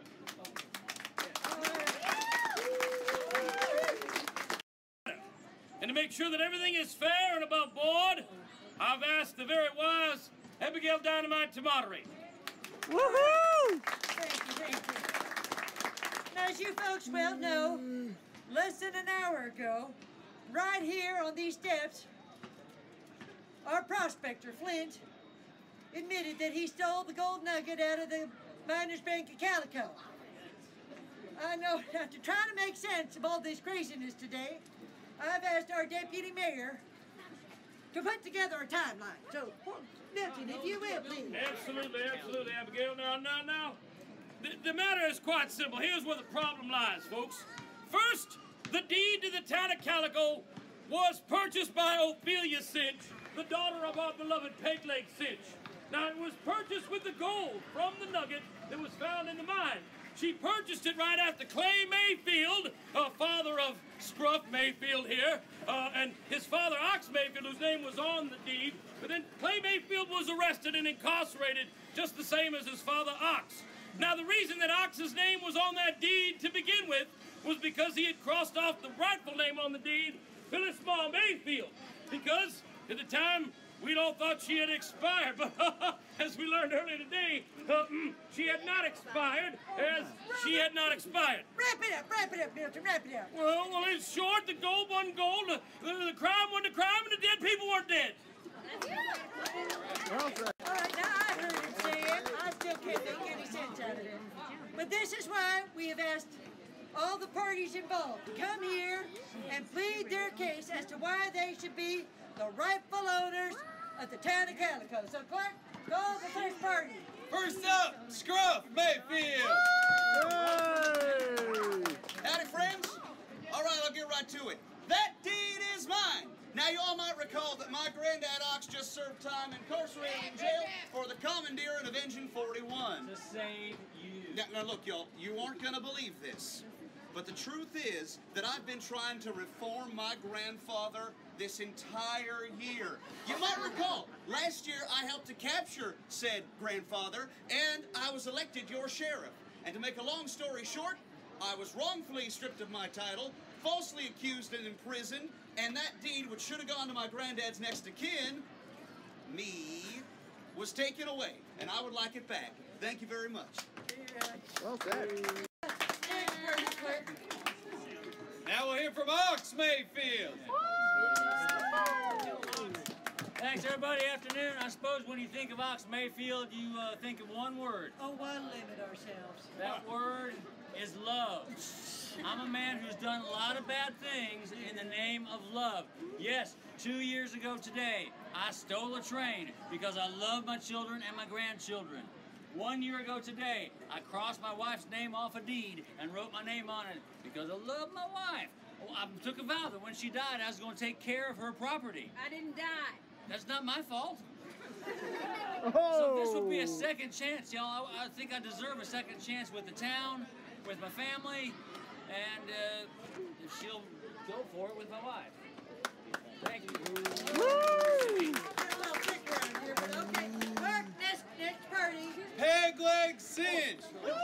[SPEAKER 4] And to make sure that everything is fair and above board, I've asked the very wise Abigail Dynamite to moderate.
[SPEAKER 18] Woohoo! Thank you. Now, as you folks well know, less than an hour ago, right here on these steps, our prospector, Flint, admitted that he stole the gold nugget out of the Miners Bank of Calico. I know, after trying to make sense of all this craziness today, I've asked our deputy mayor to put together a timeline. So, Milton, if you will, please.
[SPEAKER 4] Absolutely, Abigail. Now. The matter is quite simple. Here's where the problem lies, folks. First, the deed to the town of Calico was purchased by Ophelia Cinch, the daughter of our beloved Pegleg Cinch. Now, it was purchased with the gold from the nugget that was found in the mine. She purchased it right after Clay Mayfield, father of Scruff Mayfield here, and his father, Ox Mayfield, whose name was on the deed. But then Clay Mayfield was arrested and incarcerated just the same as his father, Ox. Now, the reason that Ox's name was on that deed to begin with was because he had crossed off the rightful name on the deed, Phyllis Ma Mayfield, because at the time, we'd all thought she had expired, but as we learned earlier today, she had not expired, as she had not expired.
[SPEAKER 18] Wrap it up, Milton, wrap it up.
[SPEAKER 4] Well, in short, the gold wasn't gold, the crime wasn't a crime, and the dead people weren't dead.
[SPEAKER 18] All right, now I heard him say it. I still can't make any sense out of it. But this is why we have asked all the parties involved to come here and plead their case as to why they should be the rightful owners of the town of Calico. So, Clark, call the first party.
[SPEAKER 3] First up, Scruff Mayfield.
[SPEAKER 21] Howdy, friends. All right, I'll get right to it. That deed is mine. Now, you all might recall that my granddad Ox just served time incarcerated in jail for the commandeering of Engine 41.
[SPEAKER 20] To save you.
[SPEAKER 21] Now look, y'all, you aren't going to believe this. But the truth is that I've been trying to reform my grandfather this entire year. You might recall, last year I helped to capture said grandfather, and I was elected your sheriff. And to make a long story short, I was wrongfully stripped of my title, falsely accused and imprisoned, and that deed, which should have gone to my granddad's next of kin, me, was taken away, and I would like it back. Thank you very much.
[SPEAKER 1] Well said.
[SPEAKER 3] Now we'll hear from Ox Mayfield.
[SPEAKER 20] Thanks, everybody. Afternoon. I suppose when you think of Ox Mayfield, you think of one word.
[SPEAKER 18] Oh, why limit ourselves?
[SPEAKER 20] That word is love. I'm a man who's done a lot of bad things in the name of love. Yes, 2 years ago today, I stole a train because I love my children and my grandchildren. 1 year ago today, I crossed my wife's name off a deed and wrote my name on it because I love my wife. Well, I took a vow that when she died, I was going to take care of her property.
[SPEAKER 11] I didn't die.
[SPEAKER 20] That's not my fault.
[SPEAKER 1] Oh.
[SPEAKER 20] So this would be a second chance, y'all. I think I deserve a second chance with the town, with my family, and if she'll go for it with my wife. Thank you.
[SPEAKER 18] Woo! Okay, Mark, next party.
[SPEAKER 3] Pegleg Cinch.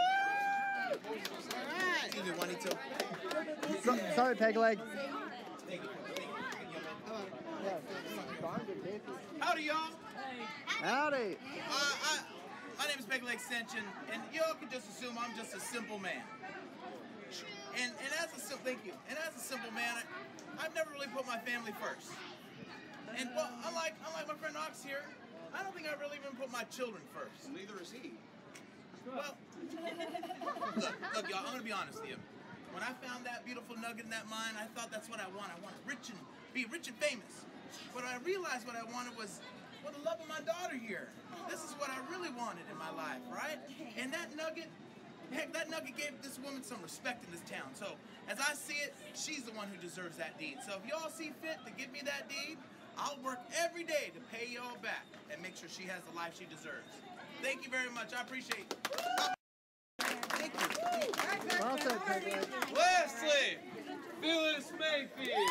[SPEAKER 21] Either Juanito.
[SPEAKER 1] Sorry, Pegleg.
[SPEAKER 6] Howdy, y'all.
[SPEAKER 1] Howdy.
[SPEAKER 6] My name is Pegleg Cinch, and y'all can just assume I'm just a simple man. And as a simple, thank you. And as a simple man, I've never really put my family first. And well, unlike my friend Ox here, I don't think I really even put my children first.
[SPEAKER 21] Neither is he.
[SPEAKER 6] Well, look, y'all, I'm gonna be honest with you. When I found that beautiful nugget in that mine, I thought that's what I wanted. I wanted be rich and famous. But I realized what I wanted was the love of my daughter here. This is what I really wanted in my life, right? And that nugget, heck, that nugget gave this woman some respect in this town. So as I see it, she's the one who deserves that deed. So if y'all see fit to give me that deed, I'll work every day to pay y'all back and make sure she has the life she deserves. Thank you very much. I appreciate it. Thank you.
[SPEAKER 1] Well said, Pegleg.
[SPEAKER 13] Lastly, Phyllis Mayfield.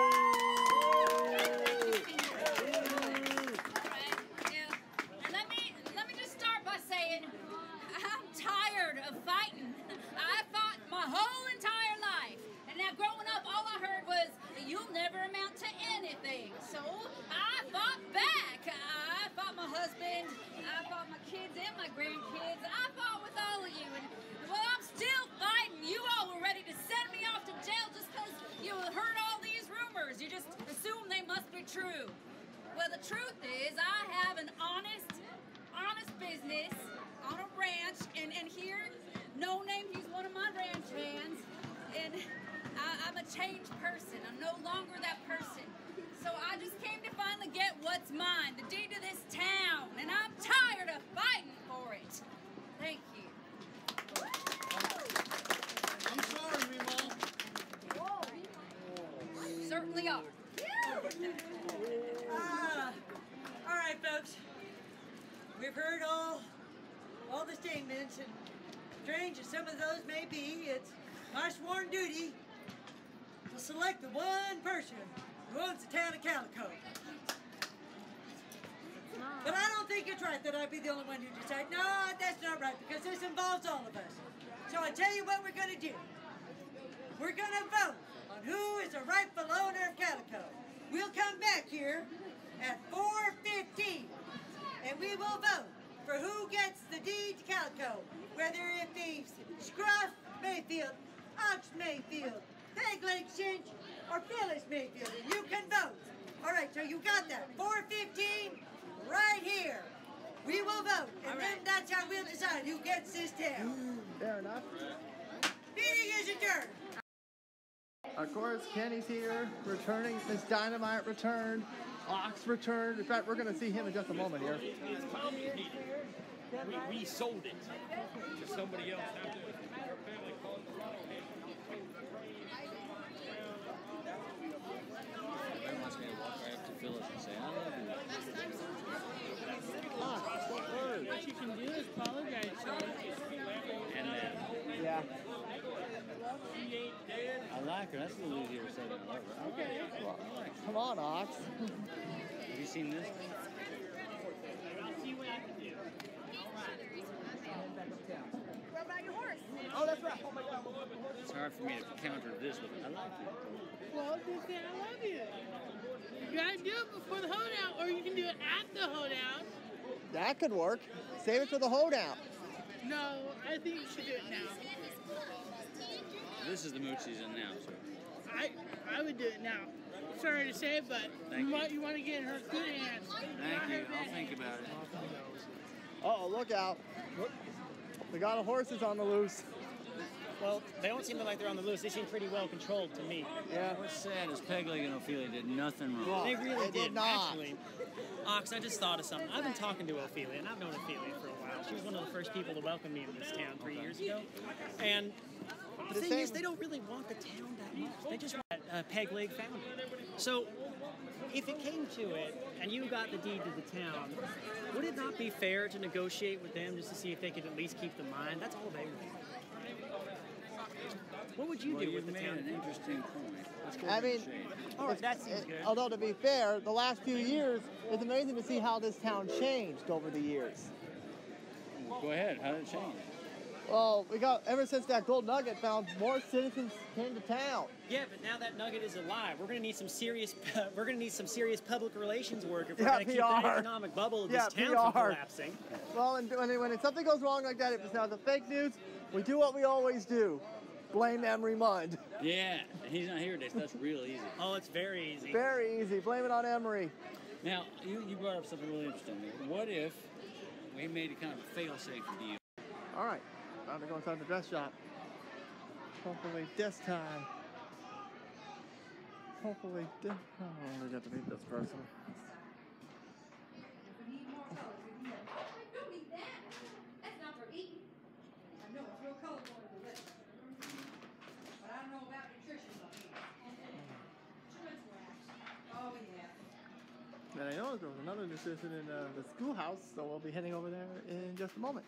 [SPEAKER 11] Let me just start by saying I'm tired of fighting. I fought my whole entire life, and now growing up, all I heard was you'll never amount to anything. So I fought back. I fought my husband. I fought my kids and my grandkids. I fought with all of you, and well, I'm still fighting. You all were ready to send me off to jail just because you heard all these rumors. You just assume they must be true. Well, the truth is, I have an honest business on a ranch, and here, No Name, he's one of my ranch hands, and I'm a changed person. I'm no longer that person. So I just came to finally get what's mine, the deed to this town, and I'm tired of fighting for it. Thank you.
[SPEAKER 3] I'm sorry, Meemaw.
[SPEAKER 11] Certainly are.
[SPEAKER 18] All right, folks. We've heard all the statements, and strange as some of those may be, it's my sworn duty to select the one person who owns the town of Calico. But I don't think it's right that I be the only one who decides. No, that's not right, because this involves all of us. So I tell you what we're going to do. We're going to vote on who is the rightful owner of Calico. We'll come back here at 4:15, and we will vote for who gets the deed to Calico, whether it be Scruff Mayfield, Ox Mayfield, Pegleg Cinch, or Phyllis Mayfield, and you can vote. All right, so you got that. 4:15, right here. We will vote, and then that's how we'll decide who gets this town.
[SPEAKER 1] Fair enough.
[SPEAKER 18] Meeting is adjourned.
[SPEAKER 1] Of course, Kenny's here, returning. Miss Dynamite returned. Ox returned. In fact, we're going to see him in just a moment here.
[SPEAKER 4] We sold it to somebody else.
[SPEAKER 7] Everyone wants me to walk right up to Phyllis and say, I love you.
[SPEAKER 10] What you can do is apologize to her.
[SPEAKER 7] And then,
[SPEAKER 1] yeah.
[SPEAKER 7] I like her. That's a little easier said than love her.
[SPEAKER 1] Okay. Well, come on, Ox.
[SPEAKER 7] Have you seen this?
[SPEAKER 5] What about your horse?
[SPEAKER 1] Oh, that's right. Oh my God.
[SPEAKER 7] It's hard for me to counter this with, I like you.
[SPEAKER 10] Well, just say I love you. You gotta do it before the hoedown, or you can do it at the hoedown.
[SPEAKER 1] That could work. Save it for the hoedown.
[SPEAKER 10] No, I think you should do it now.
[SPEAKER 7] This is the mood she's in now, so.
[SPEAKER 10] I would do it now. Sorry to say, but you want to get in her good hands.
[SPEAKER 7] Thank you. I'll think about it.
[SPEAKER 1] Uh-oh, look out. We got a horses on the loose.
[SPEAKER 22] Well, they don't seem like they're on the loose. They seem pretty well controlled to me.
[SPEAKER 1] Yeah.
[SPEAKER 7] What's sad is Pegleg and Ophelia did nothing wrong.
[SPEAKER 22] They really
[SPEAKER 1] They did not.
[SPEAKER 22] actually. Ox, I just thought of something. I've been talking to Ophelia, and I've known Ophelia for a while. She was one of the first people to welcome me in this town 3 years ago. And the thing is, they don't really want the town that much. They just want Pegleg found it. So, if it came to it, and you got the deed to the town, would it not be fair to negotiate with them just to see if they could at least keep the mine? That's all they want. What would you do with the town?
[SPEAKER 7] An interesting point. Let's go
[SPEAKER 1] I mean,
[SPEAKER 22] all right, that seems good.
[SPEAKER 1] although to be fair, the last few years, it's amazing to see how this town changed over the years.
[SPEAKER 7] Go ahead. How did it change?
[SPEAKER 1] Well, we got, ever since that gold nugget found, more citizens came to town.
[SPEAKER 22] Yeah, but now that nugget is alive. We're gonna need some serious. We're gonna need some serious public relations work if we're gonna keep the economic bubble of this town from collapsing.
[SPEAKER 1] Well, and when something goes wrong like that, if it's now the fake news, we do what we always do: blame Emery Mund.
[SPEAKER 7] Yeah, he's not here today, so that's real easy.
[SPEAKER 22] Oh, it's very easy.
[SPEAKER 1] Very easy. Blame it on Emery.
[SPEAKER 7] Now, you brought up something really interesting. What if we made it kind of a fail-safe deal?
[SPEAKER 1] All right, time to go inside the dress shop. Hopefully this time. Hopefully this. Oh, we got to meet this person.
[SPEAKER 2] That's not for eating. I know it's real colorful in the list. But I don't know about nutrition on here. Oh, yeah.
[SPEAKER 1] And I know there was another nutrition in the schoolhouse, so we'll be heading over there in just a moment.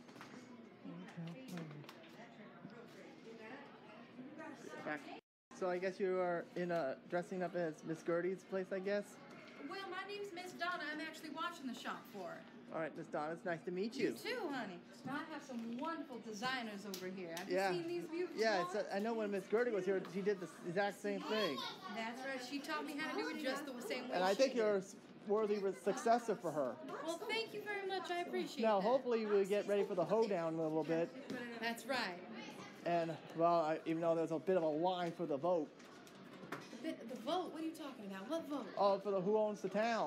[SPEAKER 1] Back. So I guess you are dressing up as Miss Gertie's place, I guess?
[SPEAKER 2] Well, my name's Miss Donna. I'm actually watching the shop for her.
[SPEAKER 1] All right, Miss Donna, it's nice to meet you.
[SPEAKER 2] You too, honey. I have some wonderful designers over here. Have
[SPEAKER 1] Yeah.
[SPEAKER 2] you seen these beautiful
[SPEAKER 1] Yeah,
[SPEAKER 2] dolls?
[SPEAKER 1] I know when Miss Gertie was here, she did the exact same thing.
[SPEAKER 2] That's right. She taught me how to do it just the same way
[SPEAKER 1] And I
[SPEAKER 2] she
[SPEAKER 1] think
[SPEAKER 2] did.
[SPEAKER 1] you're a worthy successor for her.
[SPEAKER 2] Well, thank you very much. I appreciate
[SPEAKER 1] Now,
[SPEAKER 2] that.
[SPEAKER 1] hopefully we get ready for the hoedown in a little bit.
[SPEAKER 2] That's right.
[SPEAKER 1] And, well, even though there's a bit of a line for the vote.
[SPEAKER 2] The vote? What are you talking about? What vote?
[SPEAKER 1] Oh, for the who owns the town.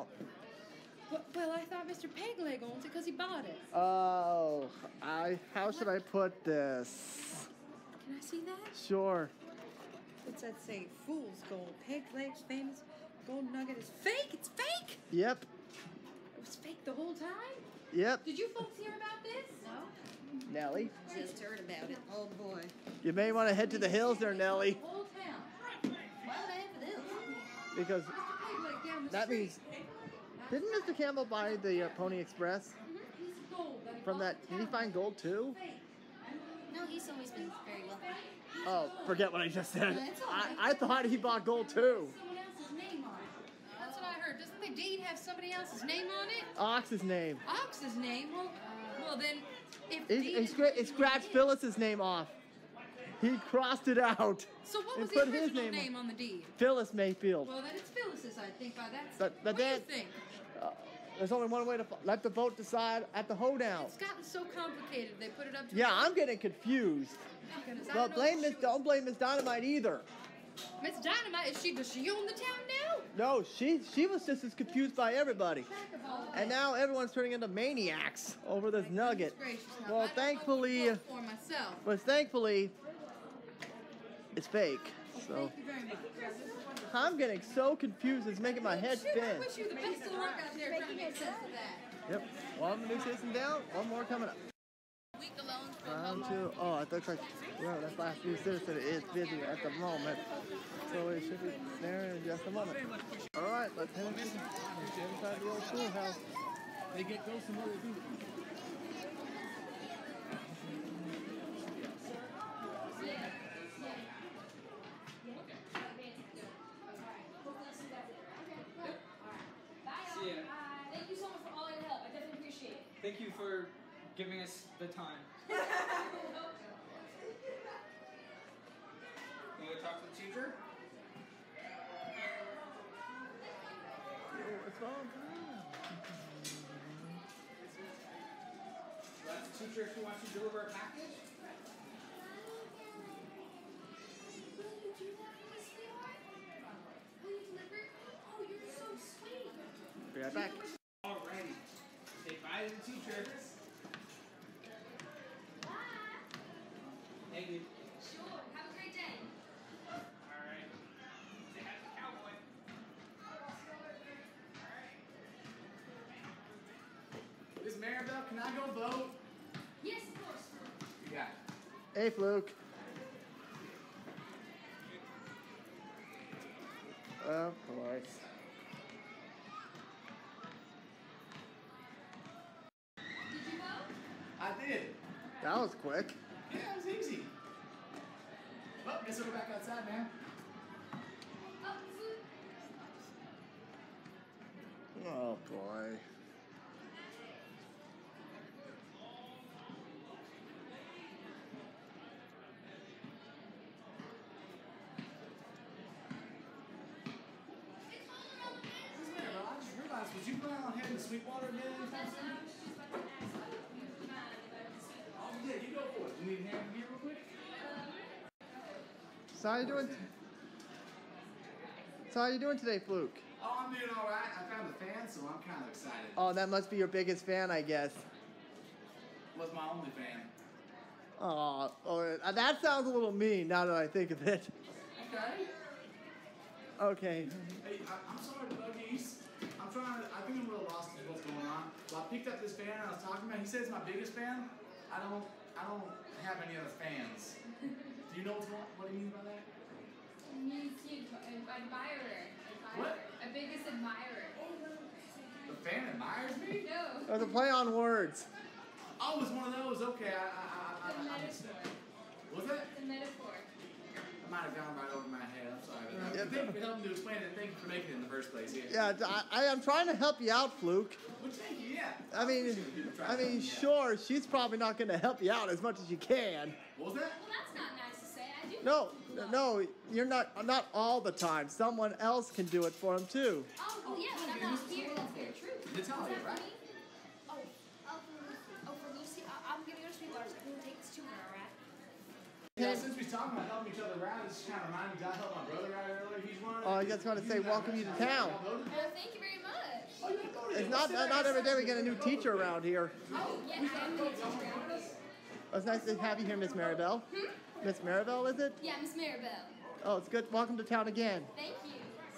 [SPEAKER 2] Well, I thought Mr. Pegleg owns it because he bought it.
[SPEAKER 1] Oh, how should I put this?
[SPEAKER 2] Can I see that?
[SPEAKER 1] Sure.
[SPEAKER 2] What's that say? Fool's gold. Pegleg's famous gold nugget is fake. It's fake.
[SPEAKER 1] Yep.
[SPEAKER 2] It was fake the whole time?
[SPEAKER 1] Yep.
[SPEAKER 2] Did you folks hear about this? No.
[SPEAKER 1] Nellie,
[SPEAKER 2] Just heard about it. Oh, boy.
[SPEAKER 1] you may want to head to the hills there, Nellie,
[SPEAKER 2] Whole town. Why would I have for this?
[SPEAKER 1] because
[SPEAKER 2] Mr. Pegleg down the
[SPEAKER 1] that
[SPEAKER 2] street.
[SPEAKER 1] means, didn't Mr. Campbell buy the Pony Express
[SPEAKER 2] Piece of gold that he
[SPEAKER 1] from
[SPEAKER 2] bought
[SPEAKER 1] that?
[SPEAKER 2] in
[SPEAKER 1] Did he
[SPEAKER 2] town.
[SPEAKER 1] find gold too?
[SPEAKER 12] No, he's always been very wealthy.
[SPEAKER 1] Oh, forget what I just said.
[SPEAKER 2] That's all right.
[SPEAKER 1] I thought he bought gold too.
[SPEAKER 2] Someone else's name on it. That's what I heard. Doesn't the deed have somebody else's name on it?
[SPEAKER 1] Ox's name.
[SPEAKER 2] Ox's name? Well then, if
[SPEAKER 1] He,
[SPEAKER 2] deed
[SPEAKER 1] he,
[SPEAKER 2] is
[SPEAKER 1] scra- he scratched Phyllis's name off. He crossed it out.
[SPEAKER 2] So what
[SPEAKER 1] and
[SPEAKER 2] was the
[SPEAKER 1] put his
[SPEAKER 2] original
[SPEAKER 1] name
[SPEAKER 2] name on the deed?
[SPEAKER 1] Phyllis Mayfield.
[SPEAKER 2] Well, then it's Phyllis's, I think, by that.
[SPEAKER 1] But
[SPEAKER 2] What do you
[SPEAKER 1] then-
[SPEAKER 2] think?
[SPEAKER 1] There's only one way to let the vote decide at the hoedown.
[SPEAKER 2] It's gotten so complicated. They put it up to.
[SPEAKER 1] Yeah, I'm getting confused.
[SPEAKER 2] Goodness, I
[SPEAKER 1] But
[SPEAKER 2] don't know if
[SPEAKER 1] don't blame Miss Dynamite either.
[SPEAKER 2] Miss Dynamite, does she own the town now?
[SPEAKER 1] No, she was just as confused by everybody. And now everyone's turning into maniacs over this nugget.
[SPEAKER 2] Gracious, now,
[SPEAKER 1] Well,
[SPEAKER 2] I don't know
[SPEAKER 1] thankfully,
[SPEAKER 2] who to vote for myself.
[SPEAKER 1] but thankfully, it's fake. So
[SPEAKER 2] Thank you very much.
[SPEAKER 1] I'm getting so confused, it's making my head
[SPEAKER 2] Shoot, I
[SPEAKER 1] spin.
[SPEAKER 2] wish you the best of luck out there trying to make sense of that.
[SPEAKER 1] Yep. One new citizen down, one more coming up.
[SPEAKER 2] Week alone for
[SPEAKER 1] Round two. Oh, I thought like, well, that last new citizen is busy at the moment. So it should be there in just a moment. All right, let's head inside the old schoolhouse. They get close and what they do.
[SPEAKER 13] See ya.
[SPEAKER 11] Thank you so much for all your help. I definitely appreciate it.
[SPEAKER 13] Thank you for giving us the time. You want to talk to the teacher?
[SPEAKER 1] What's wrong?
[SPEAKER 13] That's the teacher who wants to deliver a package?
[SPEAKER 11] Will you do that for me, sweetheart? Will you deliver? Oh, you're so sweet.
[SPEAKER 1] Be right back.
[SPEAKER 13] Alrighty. Say bye to the teacher.
[SPEAKER 11] Bye.
[SPEAKER 13] Thank you.
[SPEAKER 11] Sure. Have a great day.
[SPEAKER 13] Alright. Say hi to the cowboy. Miss Maribel, can I go vote?
[SPEAKER 11] Yes, of course.
[SPEAKER 13] You got it.
[SPEAKER 1] Hey, Fluke. Of course.
[SPEAKER 11] Did you vote?
[SPEAKER 13] I did.
[SPEAKER 1] That was quick.
[SPEAKER 13] Yeah, it was easy. Well, guess we'll go back outside, man.
[SPEAKER 1] Oh, boy.
[SPEAKER 13] Miss Maribel, I just realized, was you planning on heading to Sweetwater again anytime soon? Oh, yeah, you go for it. You need a hand here real quick?
[SPEAKER 1] So how you doing? So how you doing today, Fluke?
[SPEAKER 13] Oh, I'm doing all right. I found the fan, so I'm kind of excited.
[SPEAKER 1] Oh, that must be your biggest fan, I guess.
[SPEAKER 13] Was my only fan.
[SPEAKER 1] Oh, that sounds a little mean now that I think of it.
[SPEAKER 13] Okay.
[SPEAKER 1] Okay.
[SPEAKER 13] Hey, I'm sorry, Buggies. I think I'm a little lost in what's going on. So I picked up this fan I was talking about. He says my biggest fan. I don't have any other fans. Do you know what he means by that?
[SPEAKER 9] It means admirer.
[SPEAKER 13] What?
[SPEAKER 9] A biggest admirer.
[SPEAKER 13] The fan admires me?
[SPEAKER 9] No.
[SPEAKER 1] There's a play on words.
[SPEAKER 13] Oh, it's one of those. Okay,
[SPEAKER 9] It's a metaphor.
[SPEAKER 13] Was that?
[SPEAKER 9] It's a metaphor.
[SPEAKER 13] I might have gone right over my head. I'm sorry. Thank you for helping to explain it. Thank you for making it in the first place.
[SPEAKER 1] Yeah, I'm trying to help you out, Fluke.
[SPEAKER 13] Well, thank you. Yeah.
[SPEAKER 1] I mean, sure, she's probably not going to help you out as much as you can.
[SPEAKER 13] What was that?
[SPEAKER 9] Well, that's not nice to say. I do.
[SPEAKER 1] No, you're not all the time. Someone else can do it for him too.
[SPEAKER 9] Oh, well, yeah, but I'm not here. That's very true.
[SPEAKER 13] Natalia, right?
[SPEAKER 9] For Lucy, I'm going to go to Sweetwater School and take this to her, right?
[SPEAKER 13] Yeah, since we're talking about helping each other out, this kind of reminds me, I helped my brother out earlier. He's one.
[SPEAKER 1] Oh, I just want to say welcome you to town.
[SPEAKER 9] Well, thank you very much.
[SPEAKER 1] It's not every day we get a new teacher around here.
[SPEAKER 9] Oh, yeah, I'm a teacher.
[SPEAKER 1] It's nice to have you here, Miss Maribel. Miss Maribel, is it?
[SPEAKER 9] Yeah, Miss Maribel.
[SPEAKER 1] Oh, it's good. Welcome to town again.
[SPEAKER 9] Thank you.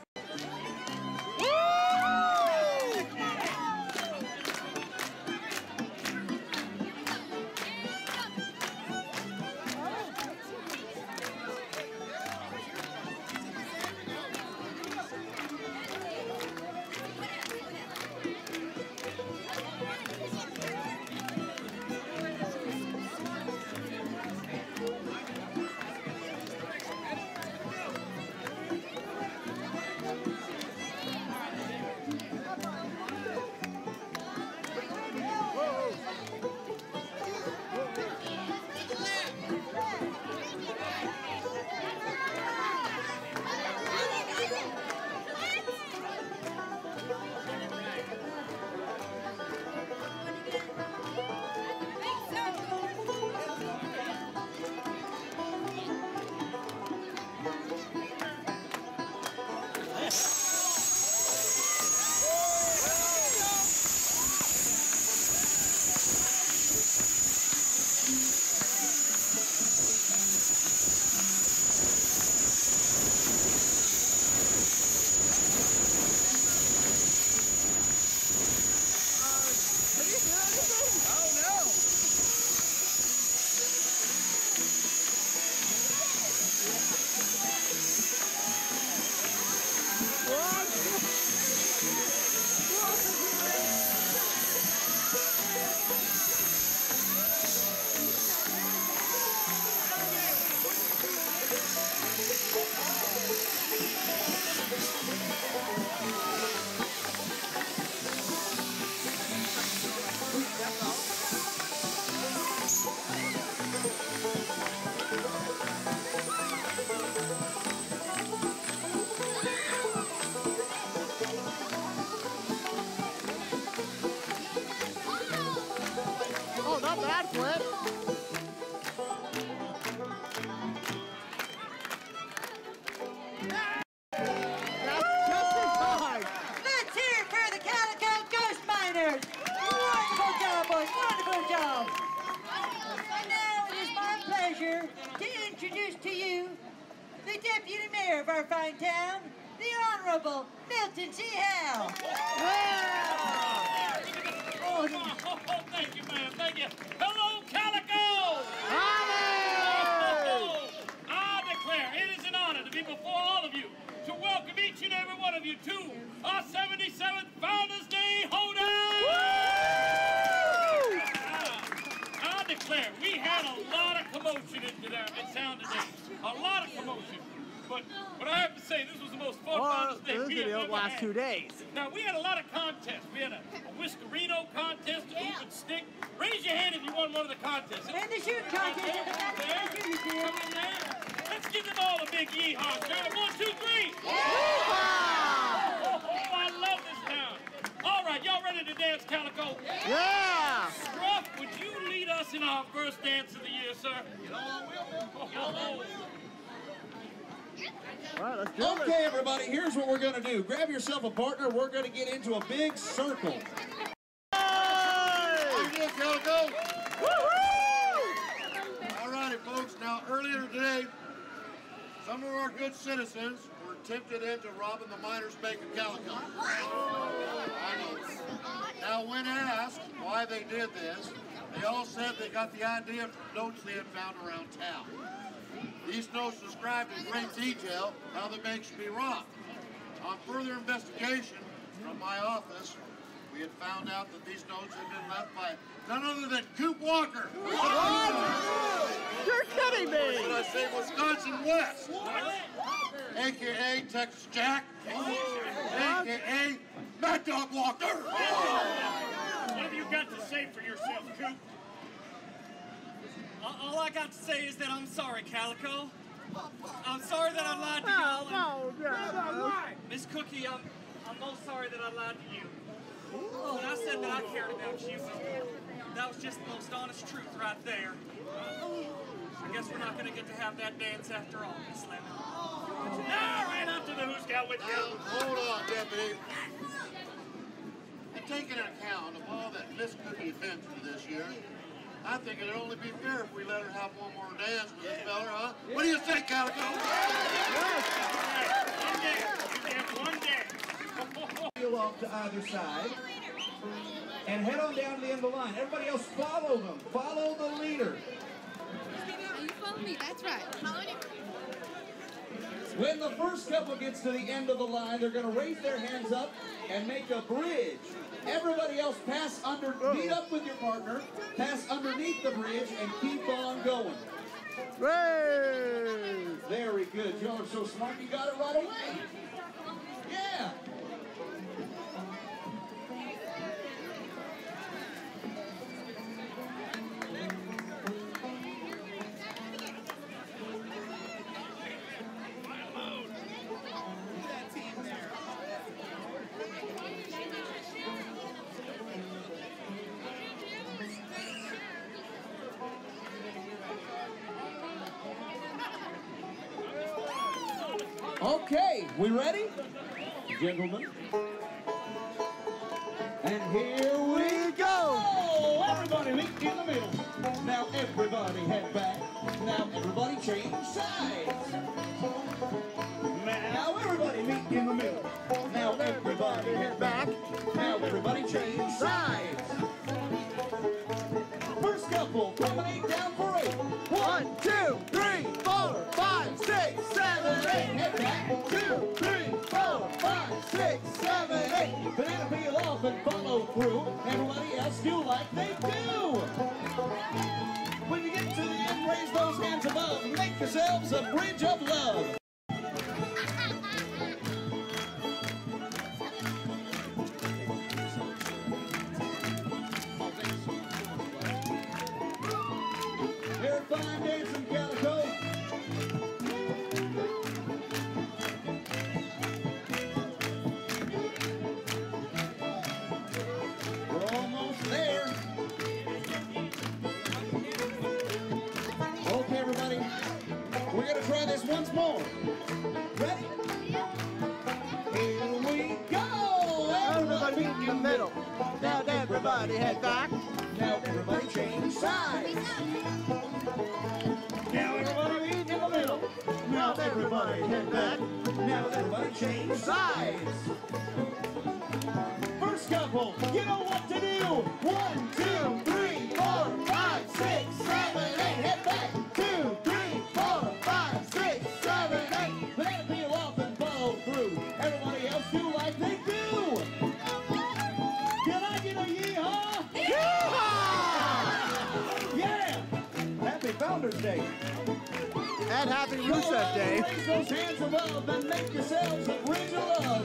[SPEAKER 1] Oh, not bad, Flip. That's just in time.
[SPEAKER 18] Let's hear it for the Calico Ghost Miners. Wonderful job, boys. Wonderful job. And now it is my pleasure to introduce to you the Deputy Mayor of our fine town, the Honorable Milton C. Howell.
[SPEAKER 4] Oh, thank you, ma'am. Thank you. Hello, Calico! I declare it is an honor to be before all of you, to welcome each and every one of you to our 77th Founders Day Hoedown! I declare we had a lot of commotion in town today. A lot of commotion. But I have to say, this was the most fun Founders Day we have ever
[SPEAKER 1] last
[SPEAKER 4] had.
[SPEAKER 1] 2 days.
[SPEAKER 4] Now, we had a lot of contests. We had a Whiskerino contest, a hoop and stick. Raise your hand if you won one of the contests.
[SPEAKER 18] And the shoot contest.
[SPEAKER 4] Come in there. Let's give them all a big yeehaw. Turn 1, 2, 3.
[SPEAKER 18] Yeah!
[SPEAKER 4] Oh, I love this town. All right, y'all ready to dance, Calico?
[SPEAKER 1] Yeah!
[SPEAKER 4] Scruff, would you lead us in our first dance of the year, sir? You know I will.
[SPEAKER 1] All right, let's do it.
[SPEAKER 14] Okay, everybody, here's what we're going to do. Grab yourself a partner. We're going to get into a big circle.
[SPEAKER 1] Hey!
[SPEAKER 14] Calico.
[SPEAKER 1] Woo-hoo!
[SPEAKER 16] Some of our good citizens were tempted into robbing the Miners Bank of Calico. I know. Now, when asked why they did this, they all said they got the idea from notes they had found around town. These notes described in great detail how the bank should be robbed. On further investigation from my office, we had found out that these notes had been left by none other than Coop Walker.
[SPEAKER 1] What? You're kidding me!
[SPEAKER 16] What did I say? Wisconsin West. A.K.A. Texas Jack. A.K.A. Mad Dog Walker.
[SPEAKER 19] What have you got to say for yourself, Coop? All I got to say is that I'm sorry, Calico. I'm sorry that I lied to y'all.
[SPEAKER 1] No.
[SPEAKER 19] Miss Cookie, I'm most sorry that I lied to you. When I said that I cared about you, that was just the most honest truth right there. I guess we're not going to get to have that dance after all, Miss Lemon. Now I ran up to the Who's Got With You.
[SPEAKER 16] Hold on, Deputy. And taking account of all that Miss Cookie had been through this year, I think it'd only be fair if we let her have one more dance with this feller, huh? What do you think, Calico?
[SPEAKER 19] One day.
[SPEAKER 14] Peel off to either side and head on down to the end of the line. Everybody else follow them. Follow the leader.
[SPEAKER 9] You follow me, that's right.
[SPEAKER 14] When the first couple gets to the end of the line, they're going to raise their hands up and make a bridge. Everybody else pass under, meet up with your partner, pass underneath the bridge, and keep on going.
[SPEAKER 1] Hey!
[SPEAKER 14] Very good. Y'all are so smart, you got it right away. Yeah. Okay, we ready? Gentlemen. And here we go! Everybody meet in the middle. Now everybody head back. Now everybody change sides. Now everybody meet in the middle. Now everybody head back. Now everybody change sides. First couple, promenade down for 8. 1, 2, 3, 4, 5, 6, 7, 8. Head back. 2, 3, 4, 5, 6, 7, 8. Banana peel off and follow through. Everybody else do like they do. When you get to the end, raise those hands above. Make yourselves a bridge of love. You're fine dancing, Calico. We're almost there. Okay, everybody. We're going to try this once more. Ready? Here we go.
[SPEAKER 1] Everybody in the middle. Now everybody head back.
[SPEAKER 14] Now everybody change sides. Now everybody meet in the middle. Now everybody head back. Now everybody change sides. First couple, you know what to do. 1, 2, 3, 4, 5, 6, 7, 8. Head back. 2, 3, 4, 5, 6, 7, 8. Banana peel off and follow through. Everybody else do like they do. Can I get a yeehaw? Yeah! Happy Founders Day.
[SPEAKER 1] And happy Rusev Day.
[SPEAKER 14] Raise those hands above and make yourselves a bridge of love.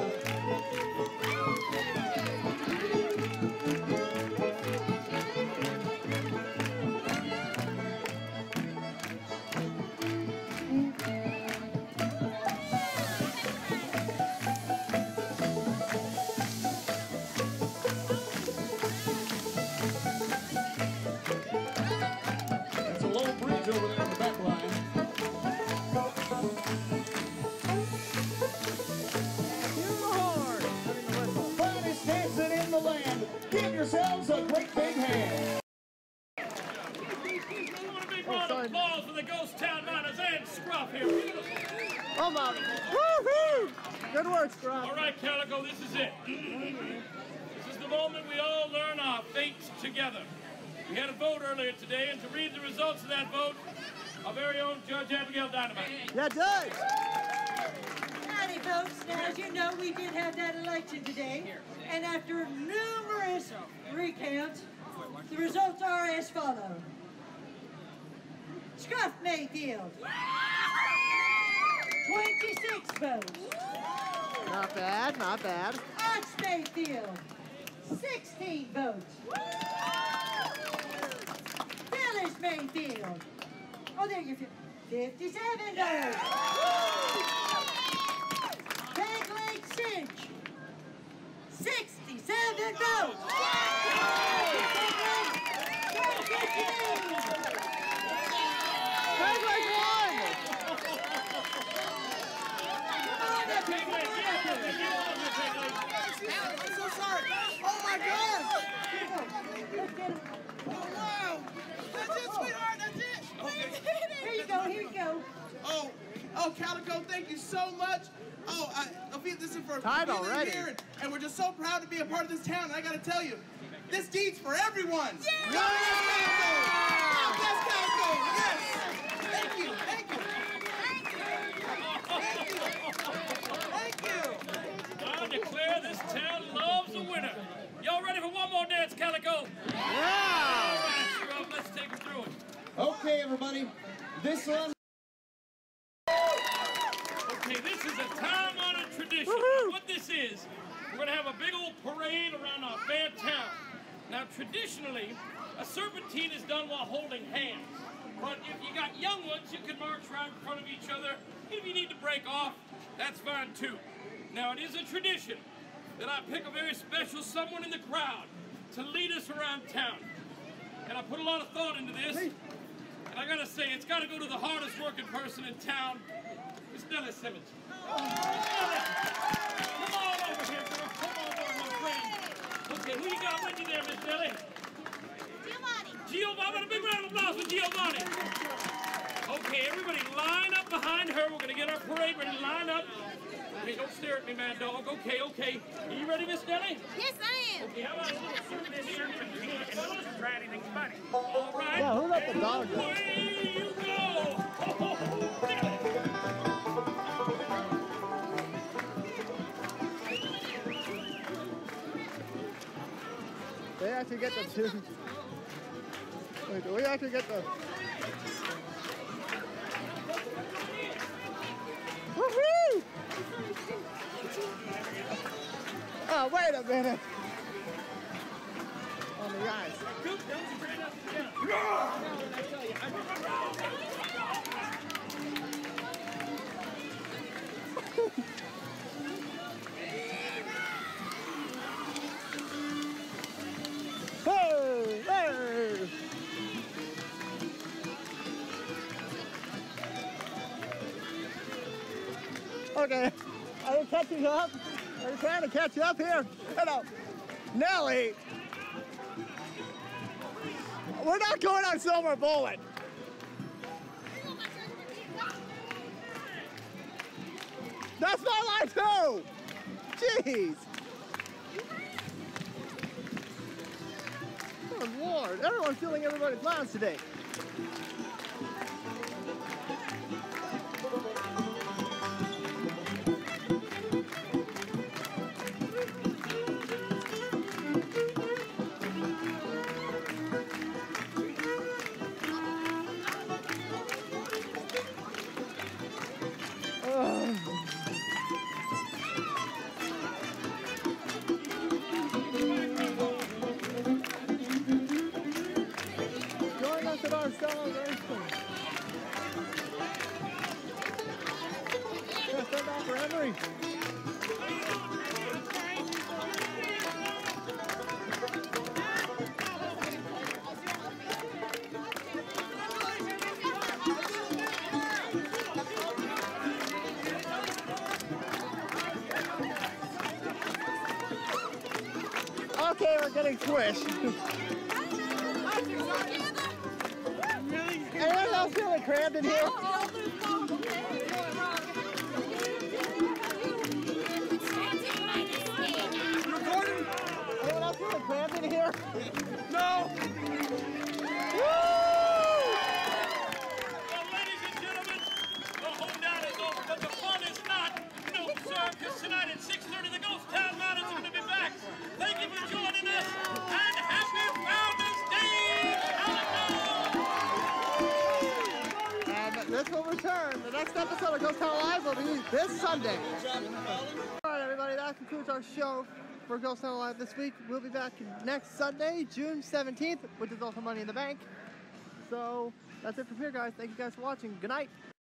[SPEAKER 14] It's a low bridge over there on the back line. Finest dancing
[SPEAKER 4] those town miners and Scruff here.
[SPEAKER 1] Oh, my. Woo-hoo! Good work, Scruff.
[SPEAKER 4] All right, Calico, this is it. This is the moment we all learn our fates together. We had a vote earlier today, and to read the results of that vote, our very own Judge Abigail Dynamite.
[SPEAKER 1] Yeah, Judge.
[SPEAKER 18] Howdy, folks. Now, as you know, we did have that election today, and after numerous recounts, the results are as follows. Scruff Mayfield, 26 votes.
[SPEAKER 1] Not bad, not bad.
[SPEAKER 18] Ox Mayfield, 16 votes. Phyllis Mayfield, oh, there you go, 57 votes. Peg Leg Cinch, 67 votes.
[SPEAKER 1] Peg Leg won!
[SPEAKER 3] I'm so sorry. Oh my God! Oh wow! That's it, sweetheart. That's it.
[SPEAKER 18] Here you go. Here you go.
[SPEAKER 3] Oh, Calico, thank you so much. Oh, Ophelia, this is for
[SPEAKER 1] Title
[SPEAKER 3] Ophelia
[SPEAKER 1] already.
[SPEAKER 3] here, and we're just so proud to be a part of this town. And I gotta tell you, this deed's for everyone.
[SPEAKER 18] Yeah!
[SPEAKER 3] God bless Calico. God bless Calico. Yes. Thank you. Thank you. Thank you.
[SPEAKER 4] I declare this town loves a winner. Y'all ready for one more dance, Calico?
[SPEAKER 1] Yeah!
[SPEAKER 4] All right, Scruff, let's take them through it.
[SPEAKER 14] Okay, everybody. This one.
[SPEAKER 4] Okay, this is a time-honored tradition. What this is, we're going to have a big old parade around our fair town. Now, traditionally, a serpentine is done while holding hands. But if you got young ones, you can march right in front of each other. If you need to break off, that's fine too. Now, it is a tradition that I pick a very special someone in the crowd to lead us around town. And I put a lot of thought into this. And I gotta say, it's gotta go to the hardest working person in town, Miss Nellie Simmons. Come on over here, girl. Come on over, my friend. Okay, who you got with you there, Miss Nellie? Giovanni. How about a big round of applause for Giovanni? Okay, everybody line up behind her. We're gonna get our parade ready. Line up. Okay, don't stare at me, mad dog. Okay, okay. Are you ready, Miss Nellie?
[SPEAKER 12] Yes, I am.
[SPEAKER 4] Okay, how about a little serpentine? Try anything funny. All right.
[SPEAKER 1] Yeah, who let the dog go?
[SPEAKER 4] Away you go.
[SPEAKER 1] They actually get the two. Wait, do we actually get the... Woohoo! Oh, wait a minute. On the ice. Hey! Hey! Okay, are you catching up? Are you trying to catch up here? Hello, Nellie. We're not going on Silver Bullet. That's my life too. Jeez. Oh Lord, everyone's stealing everybody's lines today. Join us at our celebration. Yeah, stand out for Henry. Okay, we're getting squished. Anyone else feeling crammed in here?
[SPEAKER 3] Recording?
[SPEAKER 1] Anyone else feeling crammed in here?
[SPEAKER 3] No!
[SPEAKER 4] Well, ladies and gentlemen, the hoedown is over, but the fun is not. No, sir, because tonight at 6:30, the Ghost Town Miners are going to be back. Thank you for joining us, and happy Founders Day, Calico!
[SPEAKER 1] And this will return. The next episode of Ghost Town Live will be this Sunday. All right, everybody, that concludes our show for Ghost Town Live this week. We'll be back next Sunday, June 17th, which is also Money in the Bank. So that's it from here, guys. Thank you guys for watching. Good night.